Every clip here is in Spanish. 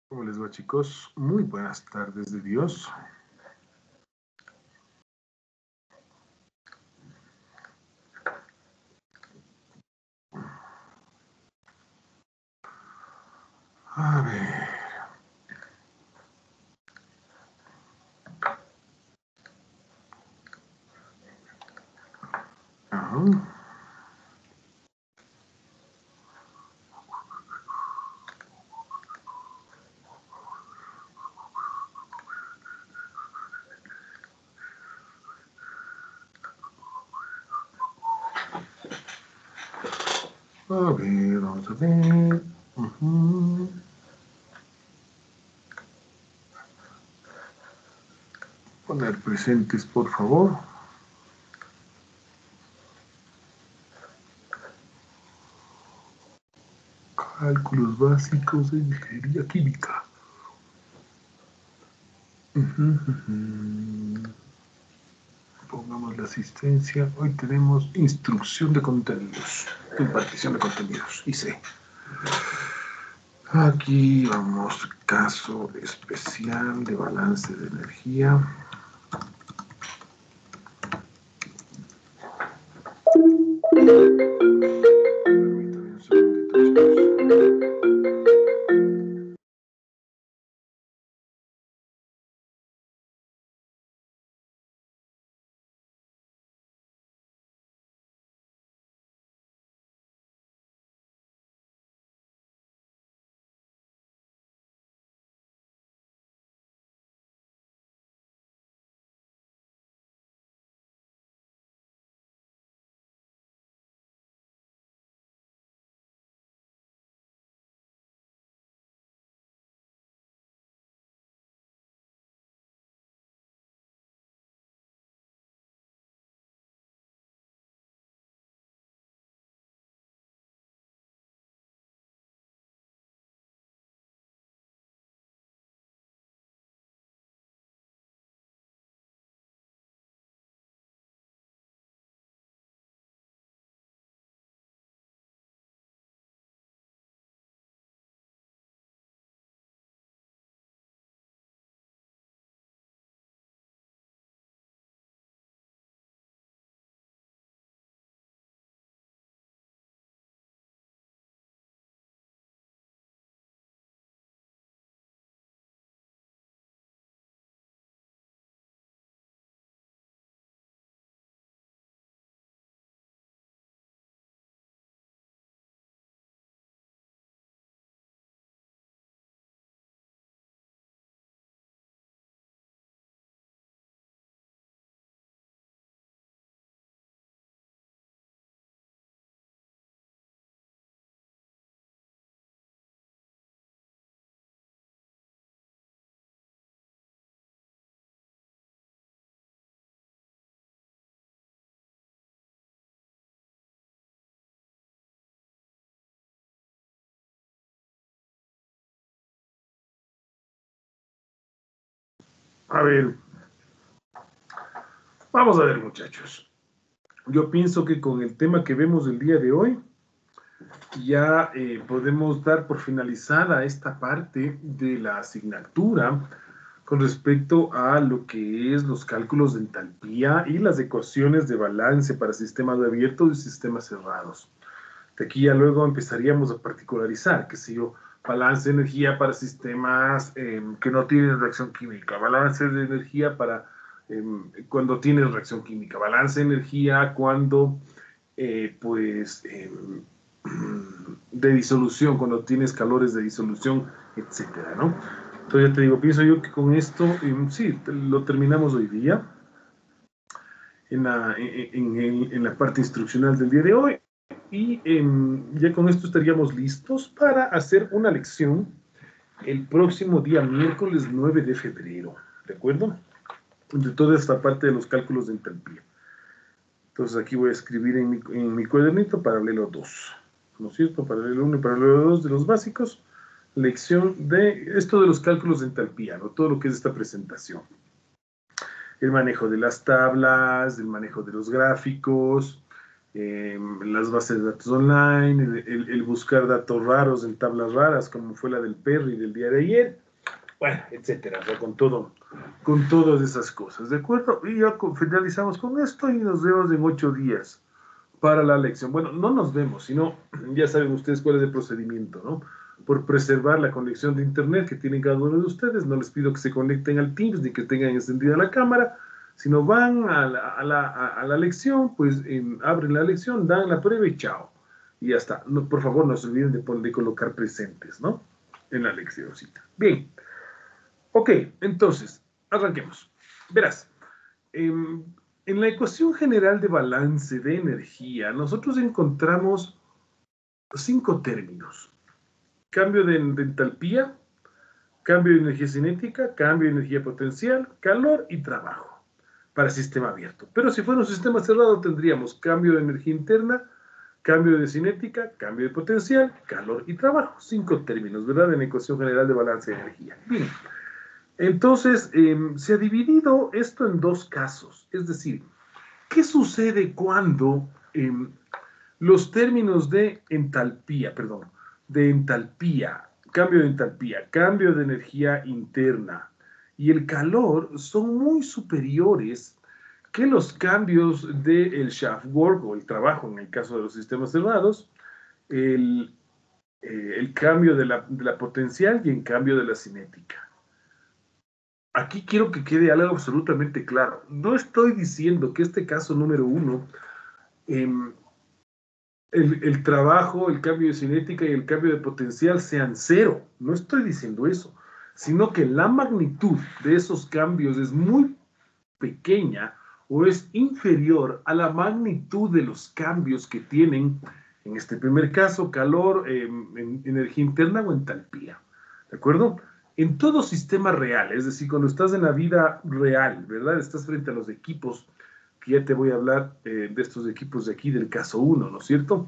¿Cómo les va, chicos? Muy buenas tardes de Dios. A ver. Ajá. A ver, vamos a ver. Poner presentes, por favor. Cálculos básicos de ingeniería química. Pongamos la asistencia. Hoy tenemos instrucción de contenidos. Impartición de contenidos. IC. Aquí vamos, caso especial de balance de energía. Permítanme un segundito, chicos. A ver, vamos a ver, muchachos. Yo pienso que con el tema que vemos el día de hoy, ya podemos dar por finalizada esta parte de la asignatura con respecto a lo que es los cálculos de entalpía y las ecuaciones de balance para sistemas abiertos y sistemas cerrados. De aquí ya luego empezaríamos a particularizar, qué sé yo, balance de energía para sistemas que no tienen reacción química, balance de energía para cuando tienes reacción química, balance de energía cuando, de disolución, cuando tienes calores de disolución, etcétera, ¿no? Entonces ya te digo, pienso yo que con esto, sí, lo terminamos hoy día en la parte instruccional del día de hoy. Y ya con esto estaríamos listos para hacer una lección el próximo día, miércoles 9 de febrero, ¿de acuerdo? De toda esta parte de los cálculos de entalpía. Entonces aquí voy a escribir en mi cuadernito paralelo 2, ¿no es cierto? Paralelo 1 y paralelo 2 de los básicos, lección de esto de los cálculos de entalpía, ¿no? Todo lo que es esta presentación. El manejo de las tablas, el manejo de los gráficos, las bases de datos online, el buscar datos raros en tablas raras, como fue la del Perry del día de ayer, bueno, etcétera, o sea, con todas esas cosas, ¿de acuerdo? Y ya finalizamos con esto y nos vemos en 8 días para la lección. Bueno, no nos vemos, sino ya saben ustedes cuál es el procedimiento, ¿no? Por preservar la conexión de internet que tienen cada uno de ustedes, no les pido que se conecten al Teams ni que tengan encendida la cámara, sino van a la lección, pues abren la lección, dan la prueba y chao. Y ya está. No, por favor, no se olviden de colocar presentes, ¿no? En la leccióncita. Bien. Ok, entonces, arranquemos. Verás, en la ecuación general de balance de energía, nosotros encontramos 5 términos. Cambio de entalpía, cambio de energía cinética, cambio de energía potencial, calor y trabajo para sistema abierto. Pero si fuera un sistema cerrado tendríamos cambio de energía interna, cambio de cinética, cambio de potencial, calor y trabajo. 5 términos, ¿verdad? En la ecuación general de balance de energía. Bien. Entonces, se ha dividido esto en 2 casos. Es decir, ¿qué sucede cuando los términos de entalpía, cambio de energía interna y el calor son muy superiores que los cambios del shaft work o el trabajo en el caso de los sistemas cerrados, el cambio de la potencial y el cambio de la cinética? Aquí quiero que quede algo absolutamente claro. No estoy diciendo que este caso número 1, el trabajo, el cambio de cinética y el cambio de potencial sean 0. No estoy diciendo eso, sino que la magnitud de esos cambios es muy pequeña o es inferior a la magnitud de los cambios que tienen, en este primer caso, calor, energía interna o entalpía. ¿De acuerdo? En todo sistema real, es decir, cuando estás en la vida real, ¿verdad? Estás frente a los equipos, que ya te voy a hablar de estos equipos de aquí del caso 1, ¿no es cierto?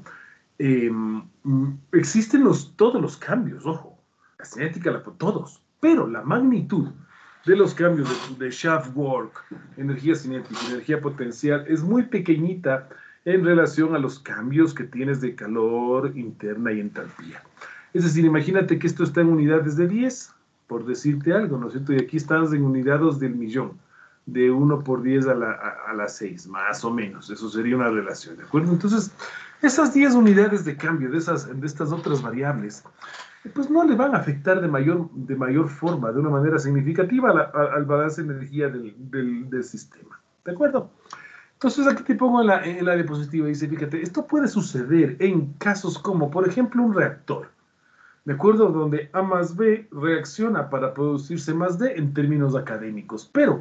Existen todos los cambios, ojo, la cinética, todos, pero la magnitud de los cambios de shaft work, energía cinética, energía potencial, es muy pequeñita en relación a los cambios que tienes de calor interna y entalpía. Es decir, imagínate que esto está en unidades de 10, por decirte algo, ¿no es cierto? Y aquí estás en unidades del millón, de 1 por 10 a la 6, más o menos. Eso sería una relación, ¿de acuerdo? Entonces, esas 10 unidades de cambio de estas otras variables, pues no le van a afectar de mayor forma, de una manera significativa al balance de energía del sistema, ¿de acuerdo? Entonces aquí te pongo en la diapositiva y dice, fíjate, esto puede suceder en casos como, por ejemplo, un reactor, ¿de acuerdo? Donde A más B reacciona para producir C más D en términos académicos. Pero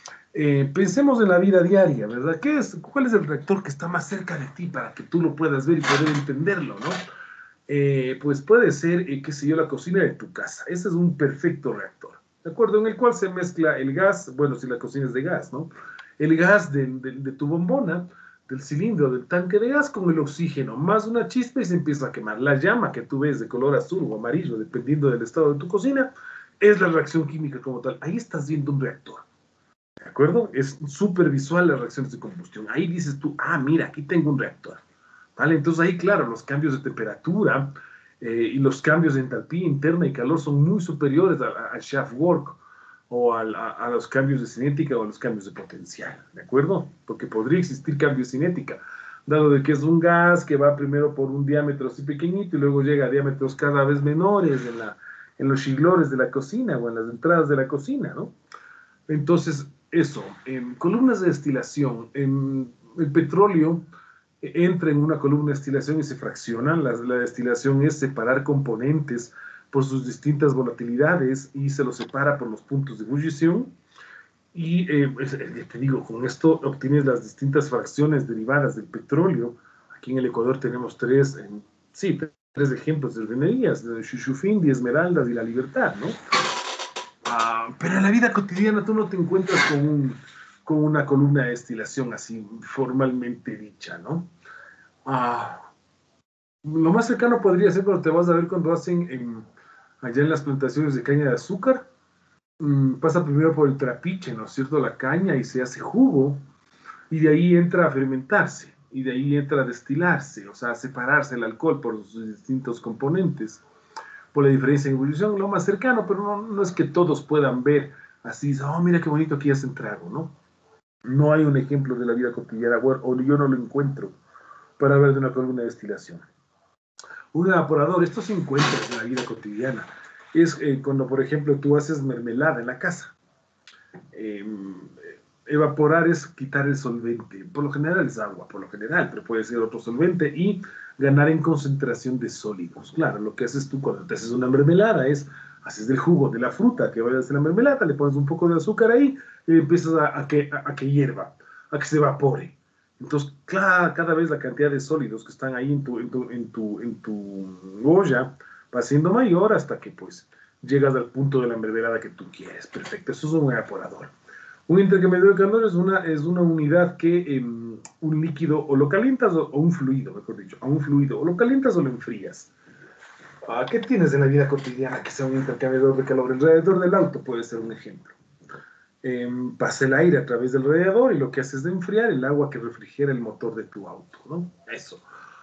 pensemos en la vida diaria, ¿verdad? ¿Cuál es el reactor que está más cerca de ti para que tú lo puedas ver y poder entenderlo, ¿no? Pues puede ser, qué sé yo, la cocina de tu casa. Ese es un perfecto reactor, ¿de acuerdo? En el cual se mezcla el gas, bueno, si la cocina es de gas, ¿no? El gas de tu bombona, del cilindro, del tanque de gas con el oxígeno, más una chispa y se empieza a quemar. La llama que tú ves de color azul o amarillo, dependiendo del estado de tu cocina, es la reacción química como tal. Ahí estás viendo un reactor, ¿de acuerdo? Es súper visual las reacciones de combustión. Ahí dices tú, ah, mira, aquí tengo un reactor, ¿vale? Entonces ahí, claro, los cambios de temperatura y los cambios de entalpía interna y calor son muy superiores al shaft work o a los cambios de cinética o a los cambios de potencial, ¿de acuerdo? Porque podría existir cambio de cinética, dado de que es un gas que va primero por un diámetro así pequeñito y luego llega a diámetros cada vez menores en los chilores de la cocina o en las entradas de la cocina, ¿no? Entonces, eso, en columnas de destilación, el petróleo entra en una columna de destilación y se fraccionan. La destilación es separar componentes por sus distintas volatilidades y se los separa por los puntos de ebullición. Y te digo, con esto obtienes las distintas fracciones derivadas del petróleo. Aquí en el Ecuador tenemos tres ejemplos de refinerías, de Shushufindi, Esmeraldas y La Libertad, ¿no? Pero en la vida cotidiana tú no te encuentras con una columna de destilación así formalmente dicha, ¿no? Lo más cercano podría ser cuando te vas a ver cuando hacen allá en las plantaciones de caña de azúcar, pasa primero por el trapiche, ¿no es cierto?, la caña y se hace jugo y de ahí entra a fermentarse. y de ahí entra a destilarse, o sea, a separarse el alcohol por sus distintos componentes, por la diferencia en ebullición, lo más cercano, pero no es que todos puedan ver así, oh, mira qué bonito aquí hace un trago, ¿no? No hay un ejemplo de la vida cotidiana, o yo no lo encuentro para hablar de una columna de destilación. Un evaporador, esto se encuentra en la vida cotidiana. Es cuando, por ejemplo, tú haces mermelada en la casa. Eh, evaporar es quitar el solvente. Por lo general es agua, por lo general, pero puede ser otro solvente y ganar en concentración de sólidos. Claro, lo que haces tú cuando te haces una mermelada es, haces del jugo de la fruta que vaya a hacer la mermelada, le pones un poco de azúcar ahí y empiezas a que hierva, a que se evapore. Entonces, cada vez la cantidad de sólidos que están ahí en tu olla va siendo mayor hasta que pues llegas al punto de la mermelada que tú quieres. Perfecto, eso es un evaporador. Un intercambiador de calor es una unidad que un líquido o lo calientas o un fluido, mejor dicho, a un fluido o lo calientas o lo enfrías. ¿Qué tienes en la vida cotidiana que sea un intercambiador de calor? El radiador del auto puede ser un ejemplo. Pasa el aire a través del radiador y lo que hace es de enfriar el agua que refrigera el motor de tu auto, ¿no? Eso.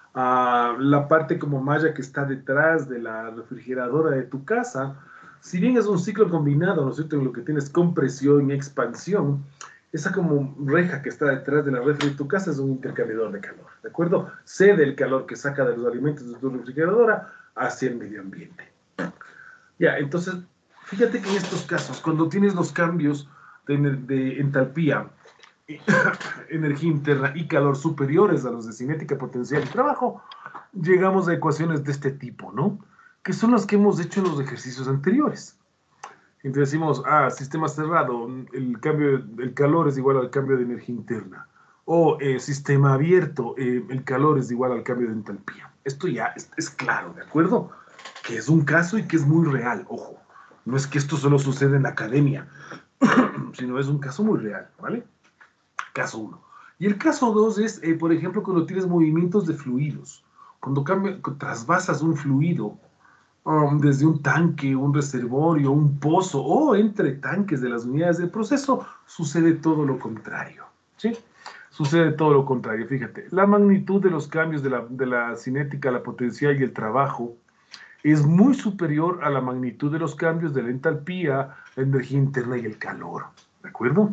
La parte como malla que está detrás de la refrigeradora de tu casa, si bien es un ciclo combinado, ¿no es cierto?, en lo que tienes compresión y expansión, esa como reja que está detrás de la refri de tu casa es un intercambiador de calor, ¿de acuerdo? Cede el calor que saca de los alimentos de tu refrigeradora hacia el medio ambiente. Ya, entonces, fíjate que en estos casos, cuando tienes los cambios de entalpía, energía interna y calor superiores a los de cinética potencial y trabajo, llegamos a ecuaciones de este tipo, ¿no? Que son las que hemos hecho en los ejercicios anteriores. Entonces decimos, sistema cerrado, el calor es igual al cambio de energía interna. O sistema abierto, el calor es igual al cambio de entalpía. Esto ya es claro, ¿de acuerdo? Que es un caso y que es muy real, ojo. No es que esto solo sucede en la academia, sino es un caso muy real, ¿vale? Caso 1. Y el caso 2 es, por ejemplo, cuando tienes movimientos de fluidos. Cuando trasvasas un fluido desde un tanque, un reservorio, un pozo o entre tanques de las unidades del proceso, sucede todo lo contrario. ¿Sí? Sucede todo lo contrario. Fíjate, la magnitud de los cambios de la cinética, la potencial y el trabajo es muy superior a la magnitud de los cambios de la entalpía, la energía interna y el calor. ¿De acuerdo?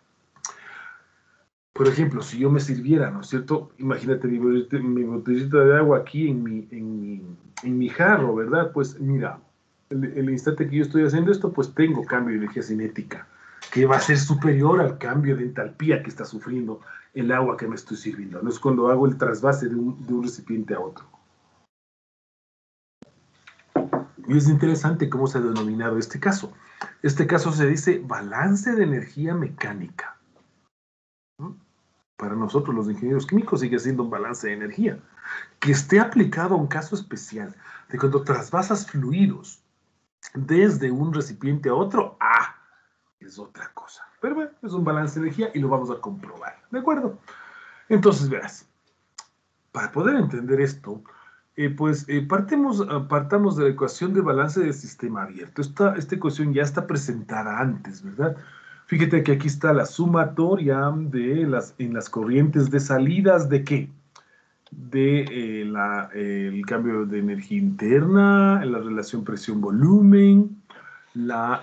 Por ejemplo, si yo me sirviera, ¿no es cierto? Imagínate mi botellita de agua aquí en mi jarro, ¿verdad? Pues mira, el instante que yo estoy haciendo esto, pues tengo cambio de energía cinética, que va a ser superior al cambio de entalpía que está sufriendo el agua que me estoy sirviendo. No es cuando hago el trasvase de un recipiente a otro. Y es interesante cómo se ha denominado este caso. Este caso se dice balance de energía mecánica. Para nosotros los ingenieros químicos sigue siendo un balance de energía, que esté aplicado a un caso especial, de cuando trasvasas fluidos desde un recipiente a otro, es otra cosa. Pero bueno, es un balance de energía y lo vamos a comprobar, ¿de acuerdo? Entonces, verás, para poder entender esto, partamos de la ecuación de balance del sistema abierto. Esta ecuación ya está presentada antes, ¿verdad? Fíjate que aquí está la sumatoria en las corrientes de salidas de ¿qué? El cambio de energía interna, la relación presión-volumen, la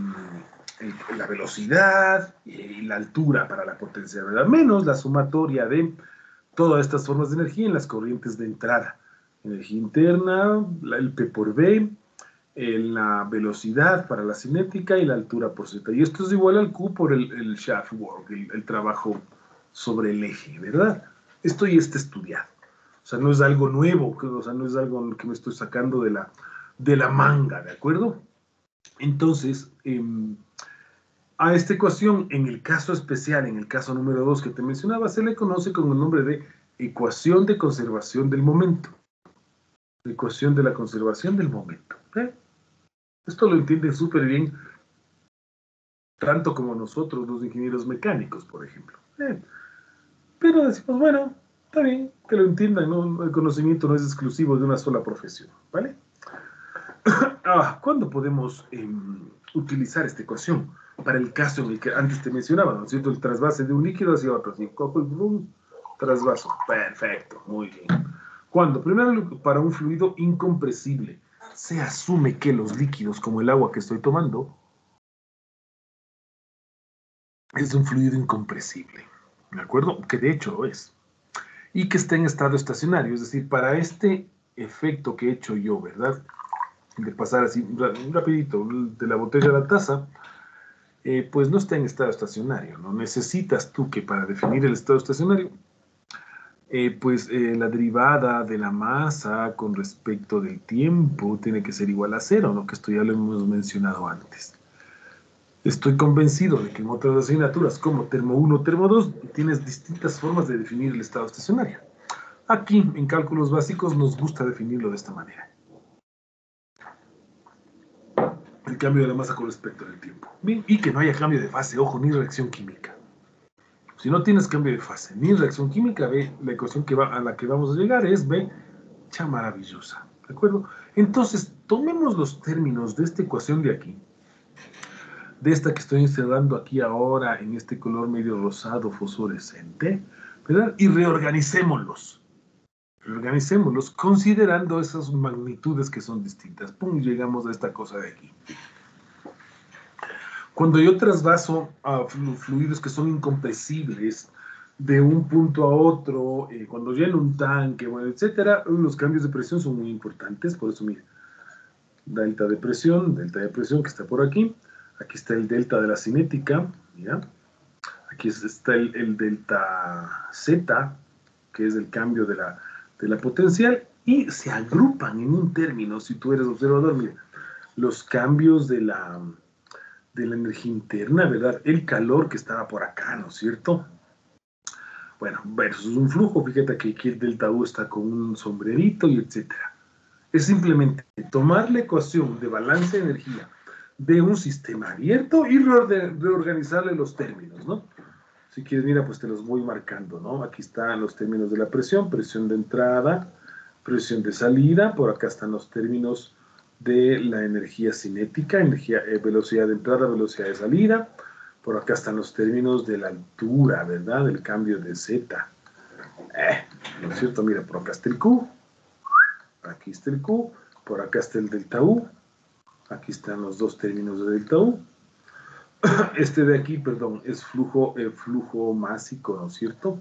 velocidad y la altura para la potencia, ¿verdad? Menos la sumatoria de todas estas formas de energía en las corrientes de entrada. Energía interna, el P por B, la velocidad para la cinética y la altura por Z. Y esto es igual al Q por el shaft work, el trabajo sobre el eje, ¿verdad? Esto ya está estudiado. O sea, no es algo nuevo, o sea, no es algo que me estoy sacando de la manga, ¿de acuerdo? Entonces, a esta ecuación, en el caso especial, en el caso número 2 que te mencionaba, se le conoce con el nombre de ecuación de conservación del momento. Ecuación de la conservación del momento. Esto lo entienden súper bien, tanto como nosotros, los ingenieros mecánicos, por ejemplo. Pero decimos, bueno, está bien, que lo entiendan, ¿no? El conocimiento no es exclusivo de una sola profesión, ¿vale? ¿Cuándo podemos utilizar esta ecuación? Para el caso en el que antes te mencionaba, ¿no es cierto? El trasvase de un líquido hacia otro, así, cojo el volumen, Trasvaso, perfecto, muy bien. Cuando, primero, para un fluido incompresible, se asume que los líquidos, como el agua que estoy tomando, es un fluido incompresible, ¿de acuerdo? Que de hecho lo es. Y que está en estado estacionario, es decir, para este efecto que he hecho yo, ¿verdad? De pasar así rapidito de la botella a la taza, pues no está en estado estacionario, ¿no? Necesitas tú que para definir el estado estacionario, la derivada de la masa con respecto del tiempo tiene que ser igual a cero, ¿no? Que esto ya lo hemos mencionado antes. Estoy convencido de que en otras asignaturas como Termo 1, Termo 2, tienes distintas formas de definir el estado estacionario. Aquí, en cálculos básicos, nos gusta definirlo de esta manera. El cambio de la masa con respecto al tiempo. Bien, y que no haya cambio de fase, ojo, ni reacción química. Si no tienes cambio de fase ni reacción química, B, la ecuación a la que vamos a llegar es B, cha maravillosa. ¿De acuerdo? Entonces, tomemos los términos de esta ecuación de aquí, de esta que estoy encerrando aquí ahora en este color medio rosado fosforescente, ¿verdad? Y reorganicémoslos. Reorganicémoslos considerando esas magnitudes que son distintas. Pum, llegamos a esta cosa de aquí. Cuando yo trasvaso a fluidos que son incompresibles de un punto a otro, cuando lleno un tanque, bueno, etcétera, los cambios de presión son muy importantes. Por eso, mira, delta de presión que está por aquí. Aquí está el delta de la cinética, ¿ya? Aquí está el delta Z, que es el cambio de la potencial, y se agrupan en un término, si tú eres observador, mira, los cambios de la energía interna, ¿verdad? El calor que estaba por acá, ¿no es cierto? Bueno, versus un flujo, fíjate que aquí el delta U está con un sombrerito y etcétera. Es simplemente tomar la ecuación de balance de energía de un sistema abierto y reorganizarle los términos, ¿no? Si quieres, mira, pues te los voy marcando, ¿no? Aquí están los términos de la presión de entrada, presión de salida, por acá están los términos de la energía cinética, velocidad de entrada, velocidad de salida, por acá están los términos de la altura, ¿verdad? Del cambio de Z. ¿No es cierto? Mira, por acá está el Q, aquí está el Q, por acá está el delta U, aquí están los dos términos de delta U. Este de aquí, perdón, es flujo másico, ¿no es cierto?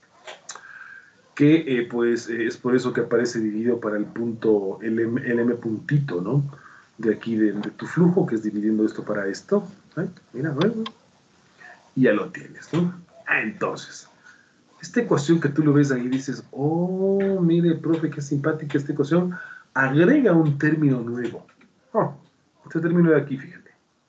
Que es por eso que aparece dividido para el punto, el M puntito, ¿no? De aquí, de tu flujo, que es dividiendo esto para esto. Mira, bueno, y ya lo tienes, ¿no? Entonces, esta ecuación que tú lo ves ahí, dices, oh, mire, profe, qué simpática esta ecuación, agrega un término nuevo. Oh, este término de aquí, fíjate.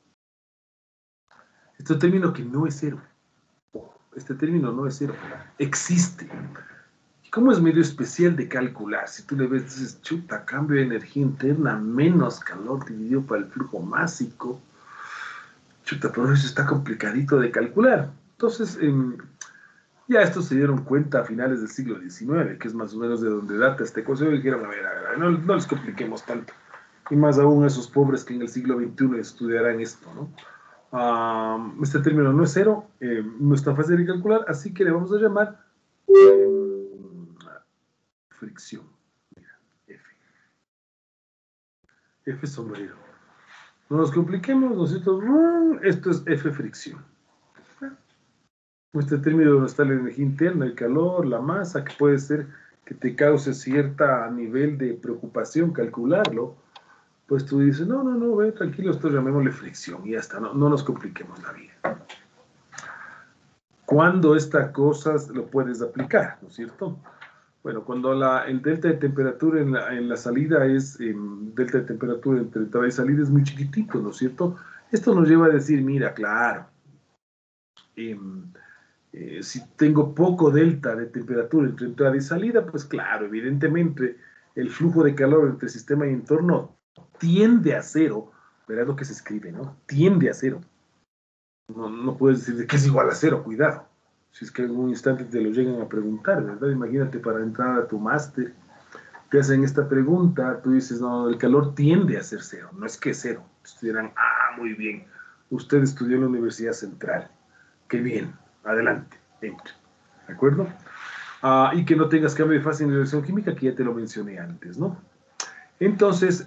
Este término que no es cero. Este término no es cero. Existe. ¿Y cómo es medio especial de calcular? Si tú le ves, dices, chuta, cambio de energía interna menos calor dividido por el flujo másico. Chuta, pero eso está complicadito de calcular. Entonces, ya estos se dieron cuenta a finales del siglo XIX, que es más o menos de donde data esta ecuación, y dijeron, a ver, no les compliquemos tanto. Y más aún esos pobres que en el siglo XXI estudiarán esto, ¿no? Este término no es cero, no es tan fácil de calcular, así que le vamos a llamar fricción. Mira, F. F sombrero. No nos compliquemos, nosotros, esto es F fricción. Este término donde está la energía interna, el calor, la masa, que puede ser que te cause cierta nivel de preocupación calcularlo, pues tú dices, no, ve, tranquilo, esto llamémosle fricción y ya está, no nos compliquemos la vida. ¿Cuándo esta cosa lo puedes aplicar, no es cierto? Bueno, cuando el delta de temperatura en la salida es, delta de temperatura entre entrada y salida es muy chiquitito, ¿no es cierto? Esto nos lleva a decir, mira, claro, si tengo poco delta de temperatura entre entrada y salida, pues claro, evidentemente el flujo de calor entre sistema y entorno tiende a cero, verás lo que se escribe, ¿no? Tiende a cero. No puedes decir que es igual a cero, cuidado. Si es que en algún instante te lo llegan a preguntar, ¿verdad? Imagínate para entrar a tu máster, te hacen esta pregunta, tú dices, no, el calor tiende a ser cero, no es que es cero. Entonces te dirán, muy bien, usted estudió en la Universidad Central, qué bien, adelante, entre, ¿de acuerdo? Y que no tengas cambio de fase en reacción química, que ya te lo mencioné antes, ¿no? Entonces,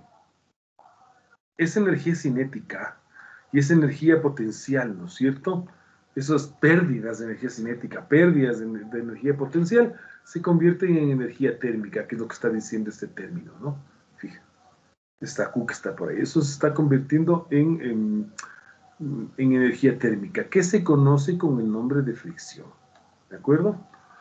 esa energía cinética y esa energía potencial, ¿no es cierto? Esas pérdidas de energía cinética, pérdidas de energía potencial, se convierten en energía térmica, que es lo que está diciendo este término, ¿no? Fíjate, esta Q que está por ahí, eso se está convirtiendo en energía térmica, que se conoce con el nombre de fricción, ¿de acuerdo?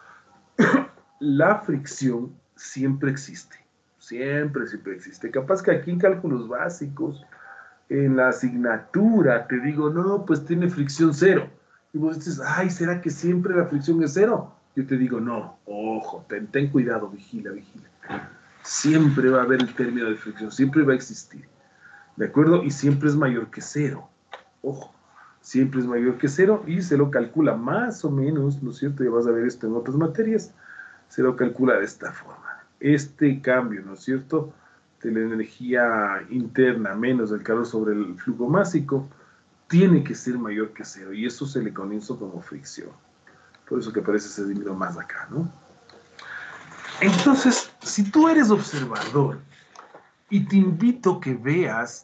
La fricción siempre existe, siempre existe. Capaz que aquí en cálculos básicos, en la asignatura, te digo, no, pues tiene fricción cero. Y vos dices, ay, ¿será que siempre la fricción es cero? Yo te digo, no, ojo, ten cuidado, vigila. Siempre va a haber el término de fricción, siempre va a existir, ¿de acuerdo? Y siempre es mayor que cero, ojo, siempre es mayor que cero y se lo calcula más o menos, ¿no es cierto? Ya vas a ver esto en otras materias, se lo calcula de esta forma. Este cambio, ¿no es cierto?, de la energía interna menos el calor sobre el flujo másico, tiene que ser mayor que cero, y eso se le conoce como fricción. Por eso que aparece ese símbolo más acá, ¿no? Entonces, si tú eres observador, y te invito a que veas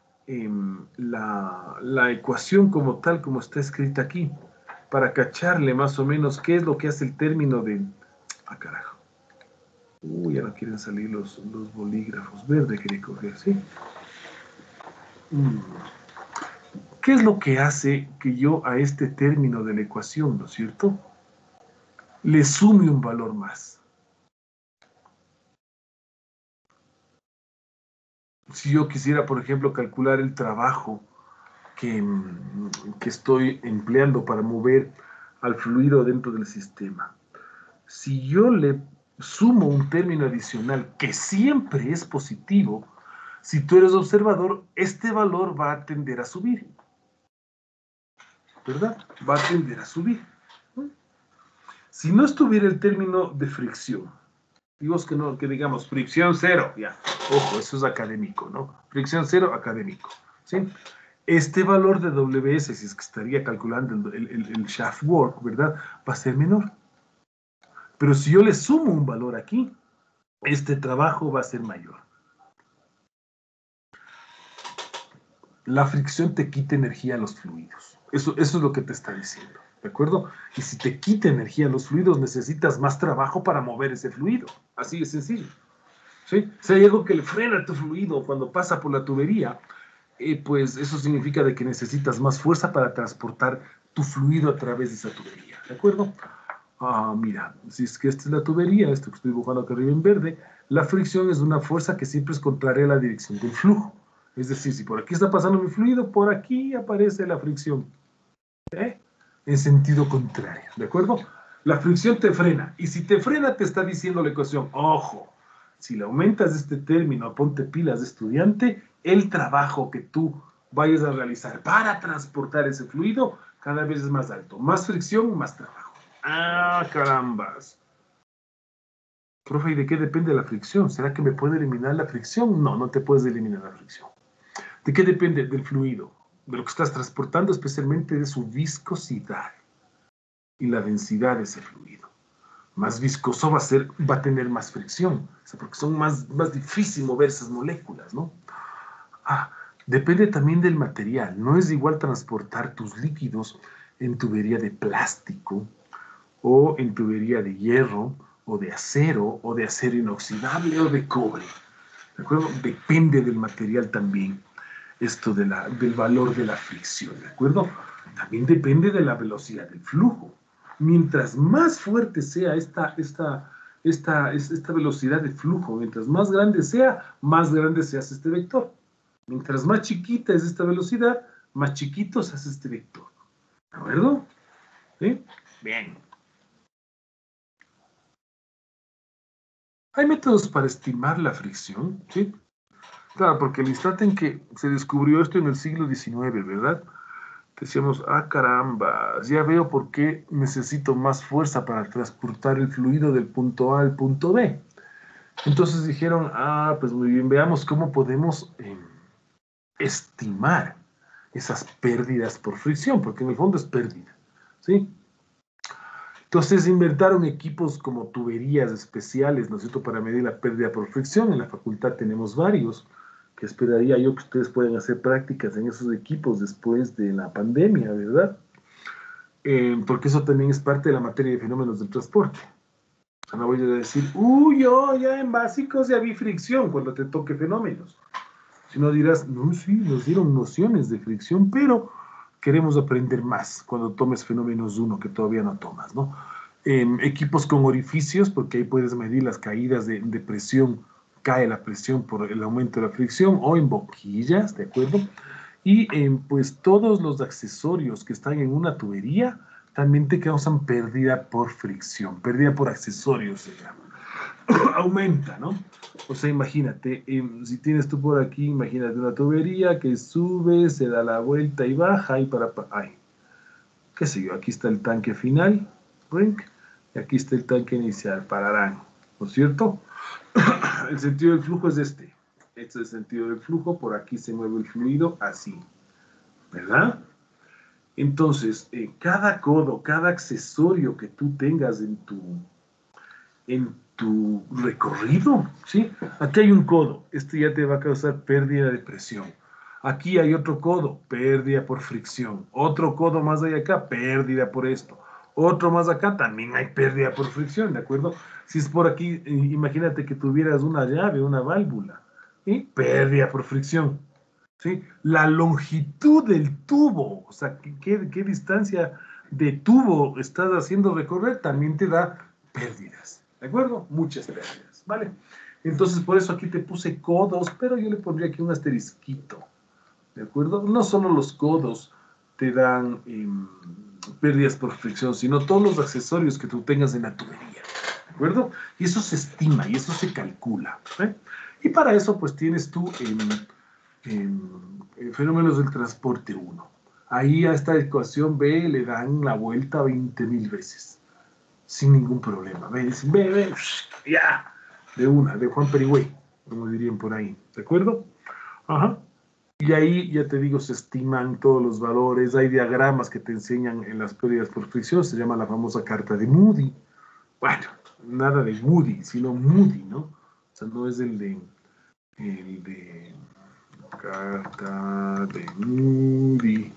la ecuación como tal, como está escrita aquí, para cacharle más o menos qué es lo que hace el término de... Ah, carajo. Ya no quieren salir los bolígrafos. Verde quería coger, ¿sí? ¿Qué es lo que hace que yo a este término de la ecuación, ¿no es cierto?, le sume un valor más? Si yo quisiera, por ejemplo, calcular el trabajo que estoy empleando para mover al fluido dentro del sistema, si yo le sumo un término adicional que siempre es positivo, si tú eres observador, este valor va a tender a subir, ¿verdad? Va a tender a subir. Si no estuviera el término de fricción, digamos que no, que digamos fricción cero, ya, ojo, eso es académico, ¿no? Fricción cero, académico, ¿sí? Este valor de WS, si es que estaría calculando el shaft work, ¿verdad?, va a ser menor. Pero si yo le sumo un valor aquí, este trabajo va a ser mayor. La fricción te quita energía a los fluidos. Eso es lo que te está diciendo, ¿de acuerdo? Y si te quita energía a los fluidos, necesitas más trabajo para mover ese fluido. Así de sencillo, ¿sí? Si hay algo que le frena tu fluido cuando pasa por la tubería, pues eso significa de que necesitas más fuerza para transportar tu fluido a través de esa tubería, ¿de acuerdo? Mira, si es que esta es la tubería, esto que estoy dibujando acá arriba en verde, la fricción es una fuerza que siempre es contraria a la dirección del flujo. Es decir, si por aquí está pasando mi fluido, por aquí aparece la fricción, ¿eh?, en sentido contrario, ¿de acuerdo? La fricción te frena, y si te frena te está diciendo la ecuación, ojo, si le aumentas este término, ponte pilas de estudiante, el trabajo que tú vayas a realizar para transportar ese fluido cada vez es más alto. Más fricción, más trabajo. Ah, carambas. Profe, ¿y de qué depende la fricción? ¿Será que me puede eliminar la fricción? No, no te puedes eliminar la fricción. ¿De qué depende? Del fluido, de lo que estás transportando, especialmente de su viscosidad y la densidad de ese fluido. Más viscoso va a tener más fricción, o sea, porque son más difícil mover esas moléculas, ¿no? Depende también del material. No es igual transportar tus líquidos en tubería de plástico o en tubería de hierro o de acero inoxidable o de cobre. ¿De acuerdo? Depende del material también esto del valor de la fricción, ¿de acuerdo? También depende de la velocidad del flujo. Mientras más fuerte sea esta velocidad de flujo, mientras más grande se hace este vector. Mientras más chiquita es esta velocidad, más chiquito se hace este vector. ¿De acuerdo? ¿Sí? Bien. Hay métodos para estimar la fricción, ¿sí? Claro, porque el instante en que se descubrió esto en el siglo XIX, ¿verdad?, decíamos, caramba, ya veo por qué necesito más fuerza para transportar el fluido del punto A al punto B. Entonces dijeron, pues muy bien, veamos cómo podemos estimar esas pérdidas por fricción, porque en el fondo es pérdida, ¿sí? Entonces inventaron equipos como tuberías especiales, ¿no es cierto?, para medir la pérdida por fricción. En la facultad tenemos varios, que esperaría yo que ustedes puedan hacer prácticas en esos equipos después de la pandemia, ¿verdad? Porque eso también es parte de la materia de fenómenos del transporte. O sea, no voy a decir, yo ya en básicos ya vi fricción cuando te toque fenómenos. Si no dirás, no, sí, nos dieron nociones de fricción, pero queremos aprender más cuando tomes fenómenos 1 que todavía no tomas, ¿no? Equipos con orificios, porque ahí puedes medir las caídas de presión, cae la presión por el aumento de la fricción, o en boquillas, ¿de acuerdo? Y pues todos los accesorios que están en una tubería también te causan pérdida por fricción, pérdida por accesorios se llama. Aumenta, ¿no? O sea, imagínate, si tienes tú por aquí, imagínate una tubería que sube, se da la vuelta y baja, y ay, qué sé yo, aquí está el tanque final, brink, y aquí está el tanque inicial, pararán, ¿no es cierto? El sentido del flujo es este es el sentido del flujo, por aquí se mueve el fluido, así, ¿verdad? Entonces, cada codo, cada accesorio que tú tengas en tu recorrido, ¿sí? Aquí hay un codo, este ya te va a causar pérdida de presión. Aquí hay otro codo, pérdida por fricción. Otro codo más allá acá, pérdida por esto. Otro más acá, también hay pérdida por fricción, ¿de acuerdo? Si es por aquí, imagínate que tuvieras una llave, una válvula, y pérdida por fricción, ¿sí? La longitud del tubo, o sea, qué distancia de tubo estás haciendo recorrer, también te da pérdidas. ¿De acuerdo? Muchas pérdidas, ¿vale? Entonces, por eso aquí te puse codos, pero yo le pondría aquí un asterisquito, ¿de acuerdo? No solo los codos te dan pérdidas por fricción, sino todos los accesorios que tú tengas en la tubería, ¿de acuerdo? Y eso se estima y eso se calcula, ¿eh? Y para eso, pues, tienes tú fenómenos del transporte 1. Ahí a esta ecuación B le dan la vuelta 20.000 veces sin ningún problema. Ve, dicen, ve, ya, de una, de Juan Perigüey, como dirían por ahí, ¿de acuerdo? Ajá. Y ahí, ya te digo, se estiman todos los valores, hay diagramas que te enseñan en las pérdidas por fricción, se llama la famosa carta de Moody. Bueno, nada de Moody, sino Moody, ¿no? O sea, no es el de carta de Moody.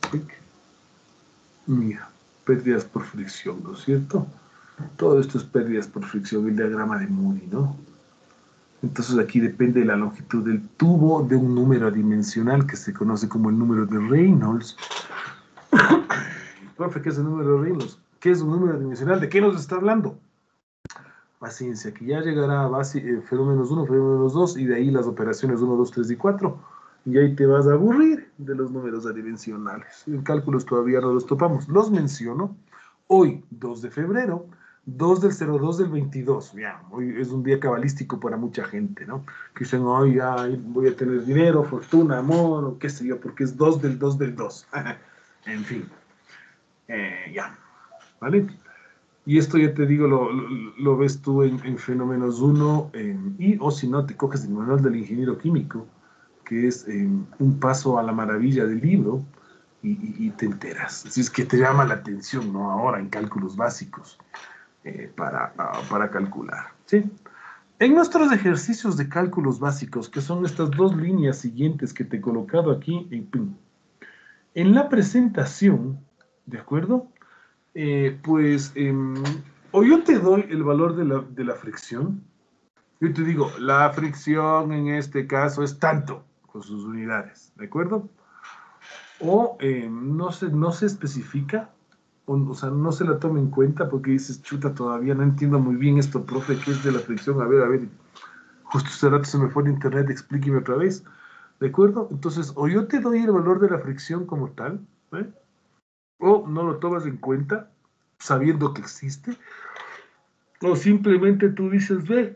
Mira, pérdidas por fricción, ¿no es cierto? Todo esto es pérdidas por fricción, el diagrama de Moody, ¿no? Entonces aquí depende de la longitud del tubo de un número adimensional que se conoce como el número de Reynolds. Profe, ¿qué es el número de Reynolds? ¿Qué es un número adimensional? ¿De qué nos está hablando? Paciencia, que ya llegará a fenómenos 1, fenómenos 2 y de ahí las operaciones 1, 2, 3 y 4. Y ahí te vas a aburrir de los números adimensionales. En cálculos todavía no los topamos. Los menciono hoy, 2 de febrero, 2 del 02 del 22. Ya, hoy es un día cabalístico para mucha gente, ¿no? Que dicen, hoy voy a tener dinero, fortuna, amor, o qué sé yo, porque es 2 del 2 del 2. En fin, ya, ¿vale? Y esto ya te digo, lo ves tú en fenómenos 1, o si no, te coges el manual del ingeniero químico, que es un paso a la maravilla del libro, y te enteras. Si es que te llama la atención, ¿no? Ahora en cálculos básicos, para calcular, ¿sí? En nuestros ejercicios de cálculos básicos, que son estas dos líneas siguientes que te he colocado aquí, en la presentación, ¿de acuerdo? Pues, o yo te doy el valor de la fricción, yo te digo, la fricción en este caso es tanto, con sus unidades, ¿de acuerdo? O no se especifica, o sea, no se la toma en cuenta porque dices, chuta, todavía no entiendo muy bien esto, profe, ¿qué es de la fricción? A ver, justo hace rato se me fue el internet, explíqueme otra vez, ¿de acuerdo? Entonces, o yo te doy el valor de la fricción como tal, ¿eh? O no lo tomas en cuenta, sabiendo que existe, o simplemente tú dices, ve,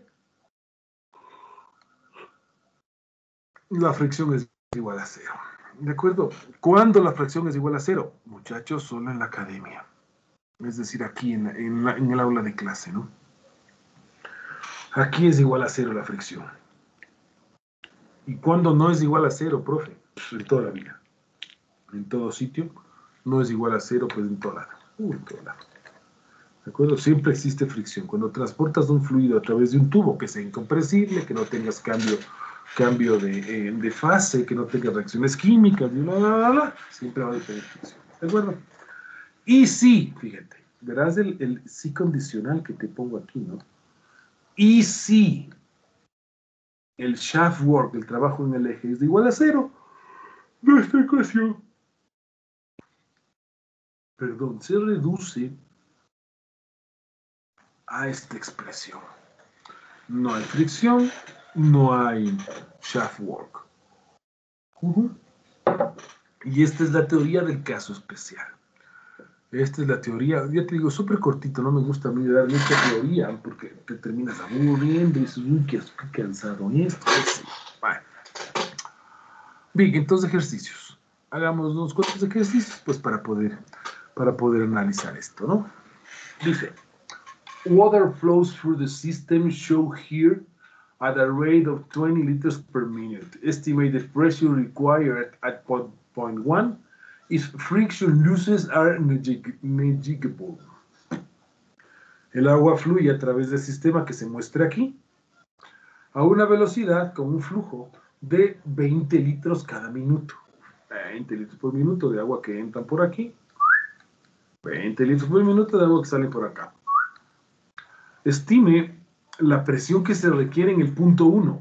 la fricción es igual a cero. ¿De acuerdo? ¿Cuándo la fracción es igual a cero? Muchachos, solo en la academia. Es decir, aquí en el aula de clase, ¿no? Aquí es igual a cero la fricción. ¿Y cuándo no es igual a cero, profe? Pues en toda la vida. En todo sitio no es igual a cero, pues en todo lado. En todo lado. ¿De acuerdo? Siempre existe fricción. Cuando transportas un fluido a través de un tubo que sea incompresible, que no tengas cambio de fase, que no tengas reacciones químicas, siempre va a tener fricción. ¿De acuerdo? Y sí, fíjate, verás el sí condicional que te pongo aquí, ¿no? Y sí, el shaft work, el trabajo en el eje, es de igual a 0, nuestra ecuación, perdón, se reduce a esta expresión. No hay fricción, no hay shaft work. Y esta es la teoría del caso especial. Esta es la teoría, ya te digo, súper cortito, no me gusta a mí dar mucha teoría porque te terminas aburriendo y dices, uy, qué cansado esto. Vale. Bien, entonces ejercicios. Hagamos unos cuantos ejercicios pues para poder analizar esto, ¿no? Dice, water flows through the system shown here at a rate of 20 liters per minute. Estimated pressure required at point 1 if friction losses are negligible. El agua fluye a través del sistema que se muestra aquí a una velocidad con un flujo de 20 litros cada minuto. 20 litros por minuto de agua que entran por aquí. 20 litros por minuto de agua que sale por acá. Estime la presión que se requiere en el punto 1.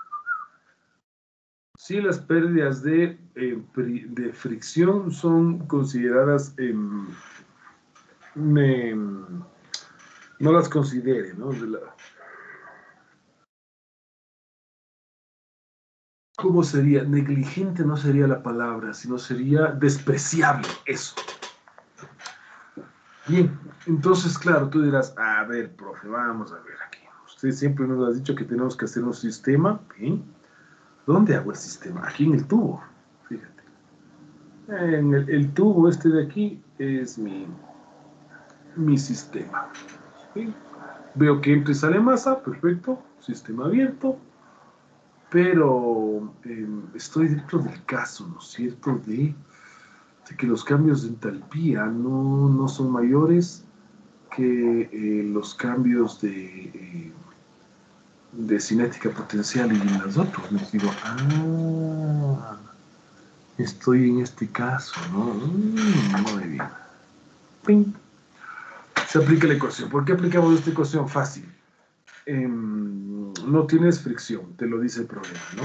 Si las pérdidas de fricción son consideradas, no las considere, ¿no? ¿Cómo sería? Negligente no sería la palabra, sino sería despreciable, eso. Bien, entonces, claro, tú dirás, a ver, profe, vamos a ver aquí. Usted siempre nos ha dicho que tenemos que hacer un sistema, ¿bien? ¿Dónde hago el sistema? Aquí en el tubo, fíjate. En el tubo este de aquí es mi sistema. ¿Sí? Veo que entra y sale masa, perfecto, sistema abierto, pero estoy dentro del caso, ¿no es cierto?, de que los cambios de entalpía no son mayores que los cambios de cinética potencial y en las otras. Me digo, estoy en este caso, ¿no? Muy bien. ¡Ping! Se aplica la ecuación. ¿Por qué aplicamos esta ecuación? Fácil. No tienes fricción, te lo dice el problema, ¿no?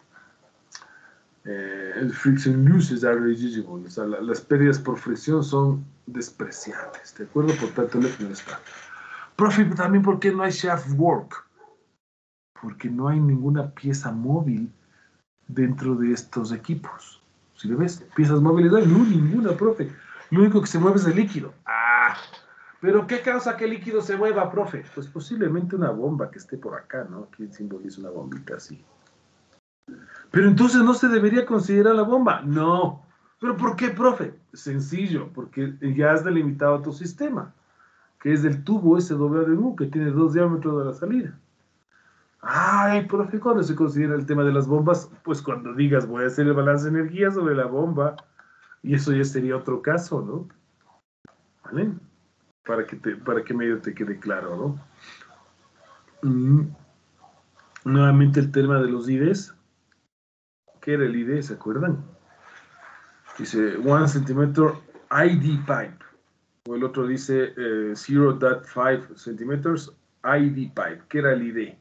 El friction losses are negligible, o sea, las pérdidas por fricción son despreciables, ¿de acuerdo? Por tanto, el F no está. Profe, también, ¿por qué no hay shaft work? Porque no hay ninguna pieza móvil dentro de estos equipos. ¿Sí lo ves? Piezas móviles no hay ninguna, profe. Lo único que se mueve es el líquido. ¿Pero qué causa que el líquido se mueva, profe? Pues posiblemente una bomba que esté por acá, ¿no? Aquí simboliza una bombita así. Pero entonces no se debería considerar la bomba. No. ¿Pero por qué, profe? Sencillo, porque ya has delimitado tu sistema, que es del tubo SW que tiene 2 diámetros de la salida. Ay, profe, ¿cuándo se considera el tema de las bombas? Pues cuando digas, voy a hacer el balance de energía sobre la bomba, y eso ya sería otro caso, ¿no? ¿Vale? Para que medio te quede claro, ¿no? Nuevamente el tema de los IDs. ¿Qué era el ID? ¿Se acuerdan? Dice 1 centímetro ID pipe. O el otro dice 0.5 centímetros ID pipe. ¿Qué era el ID?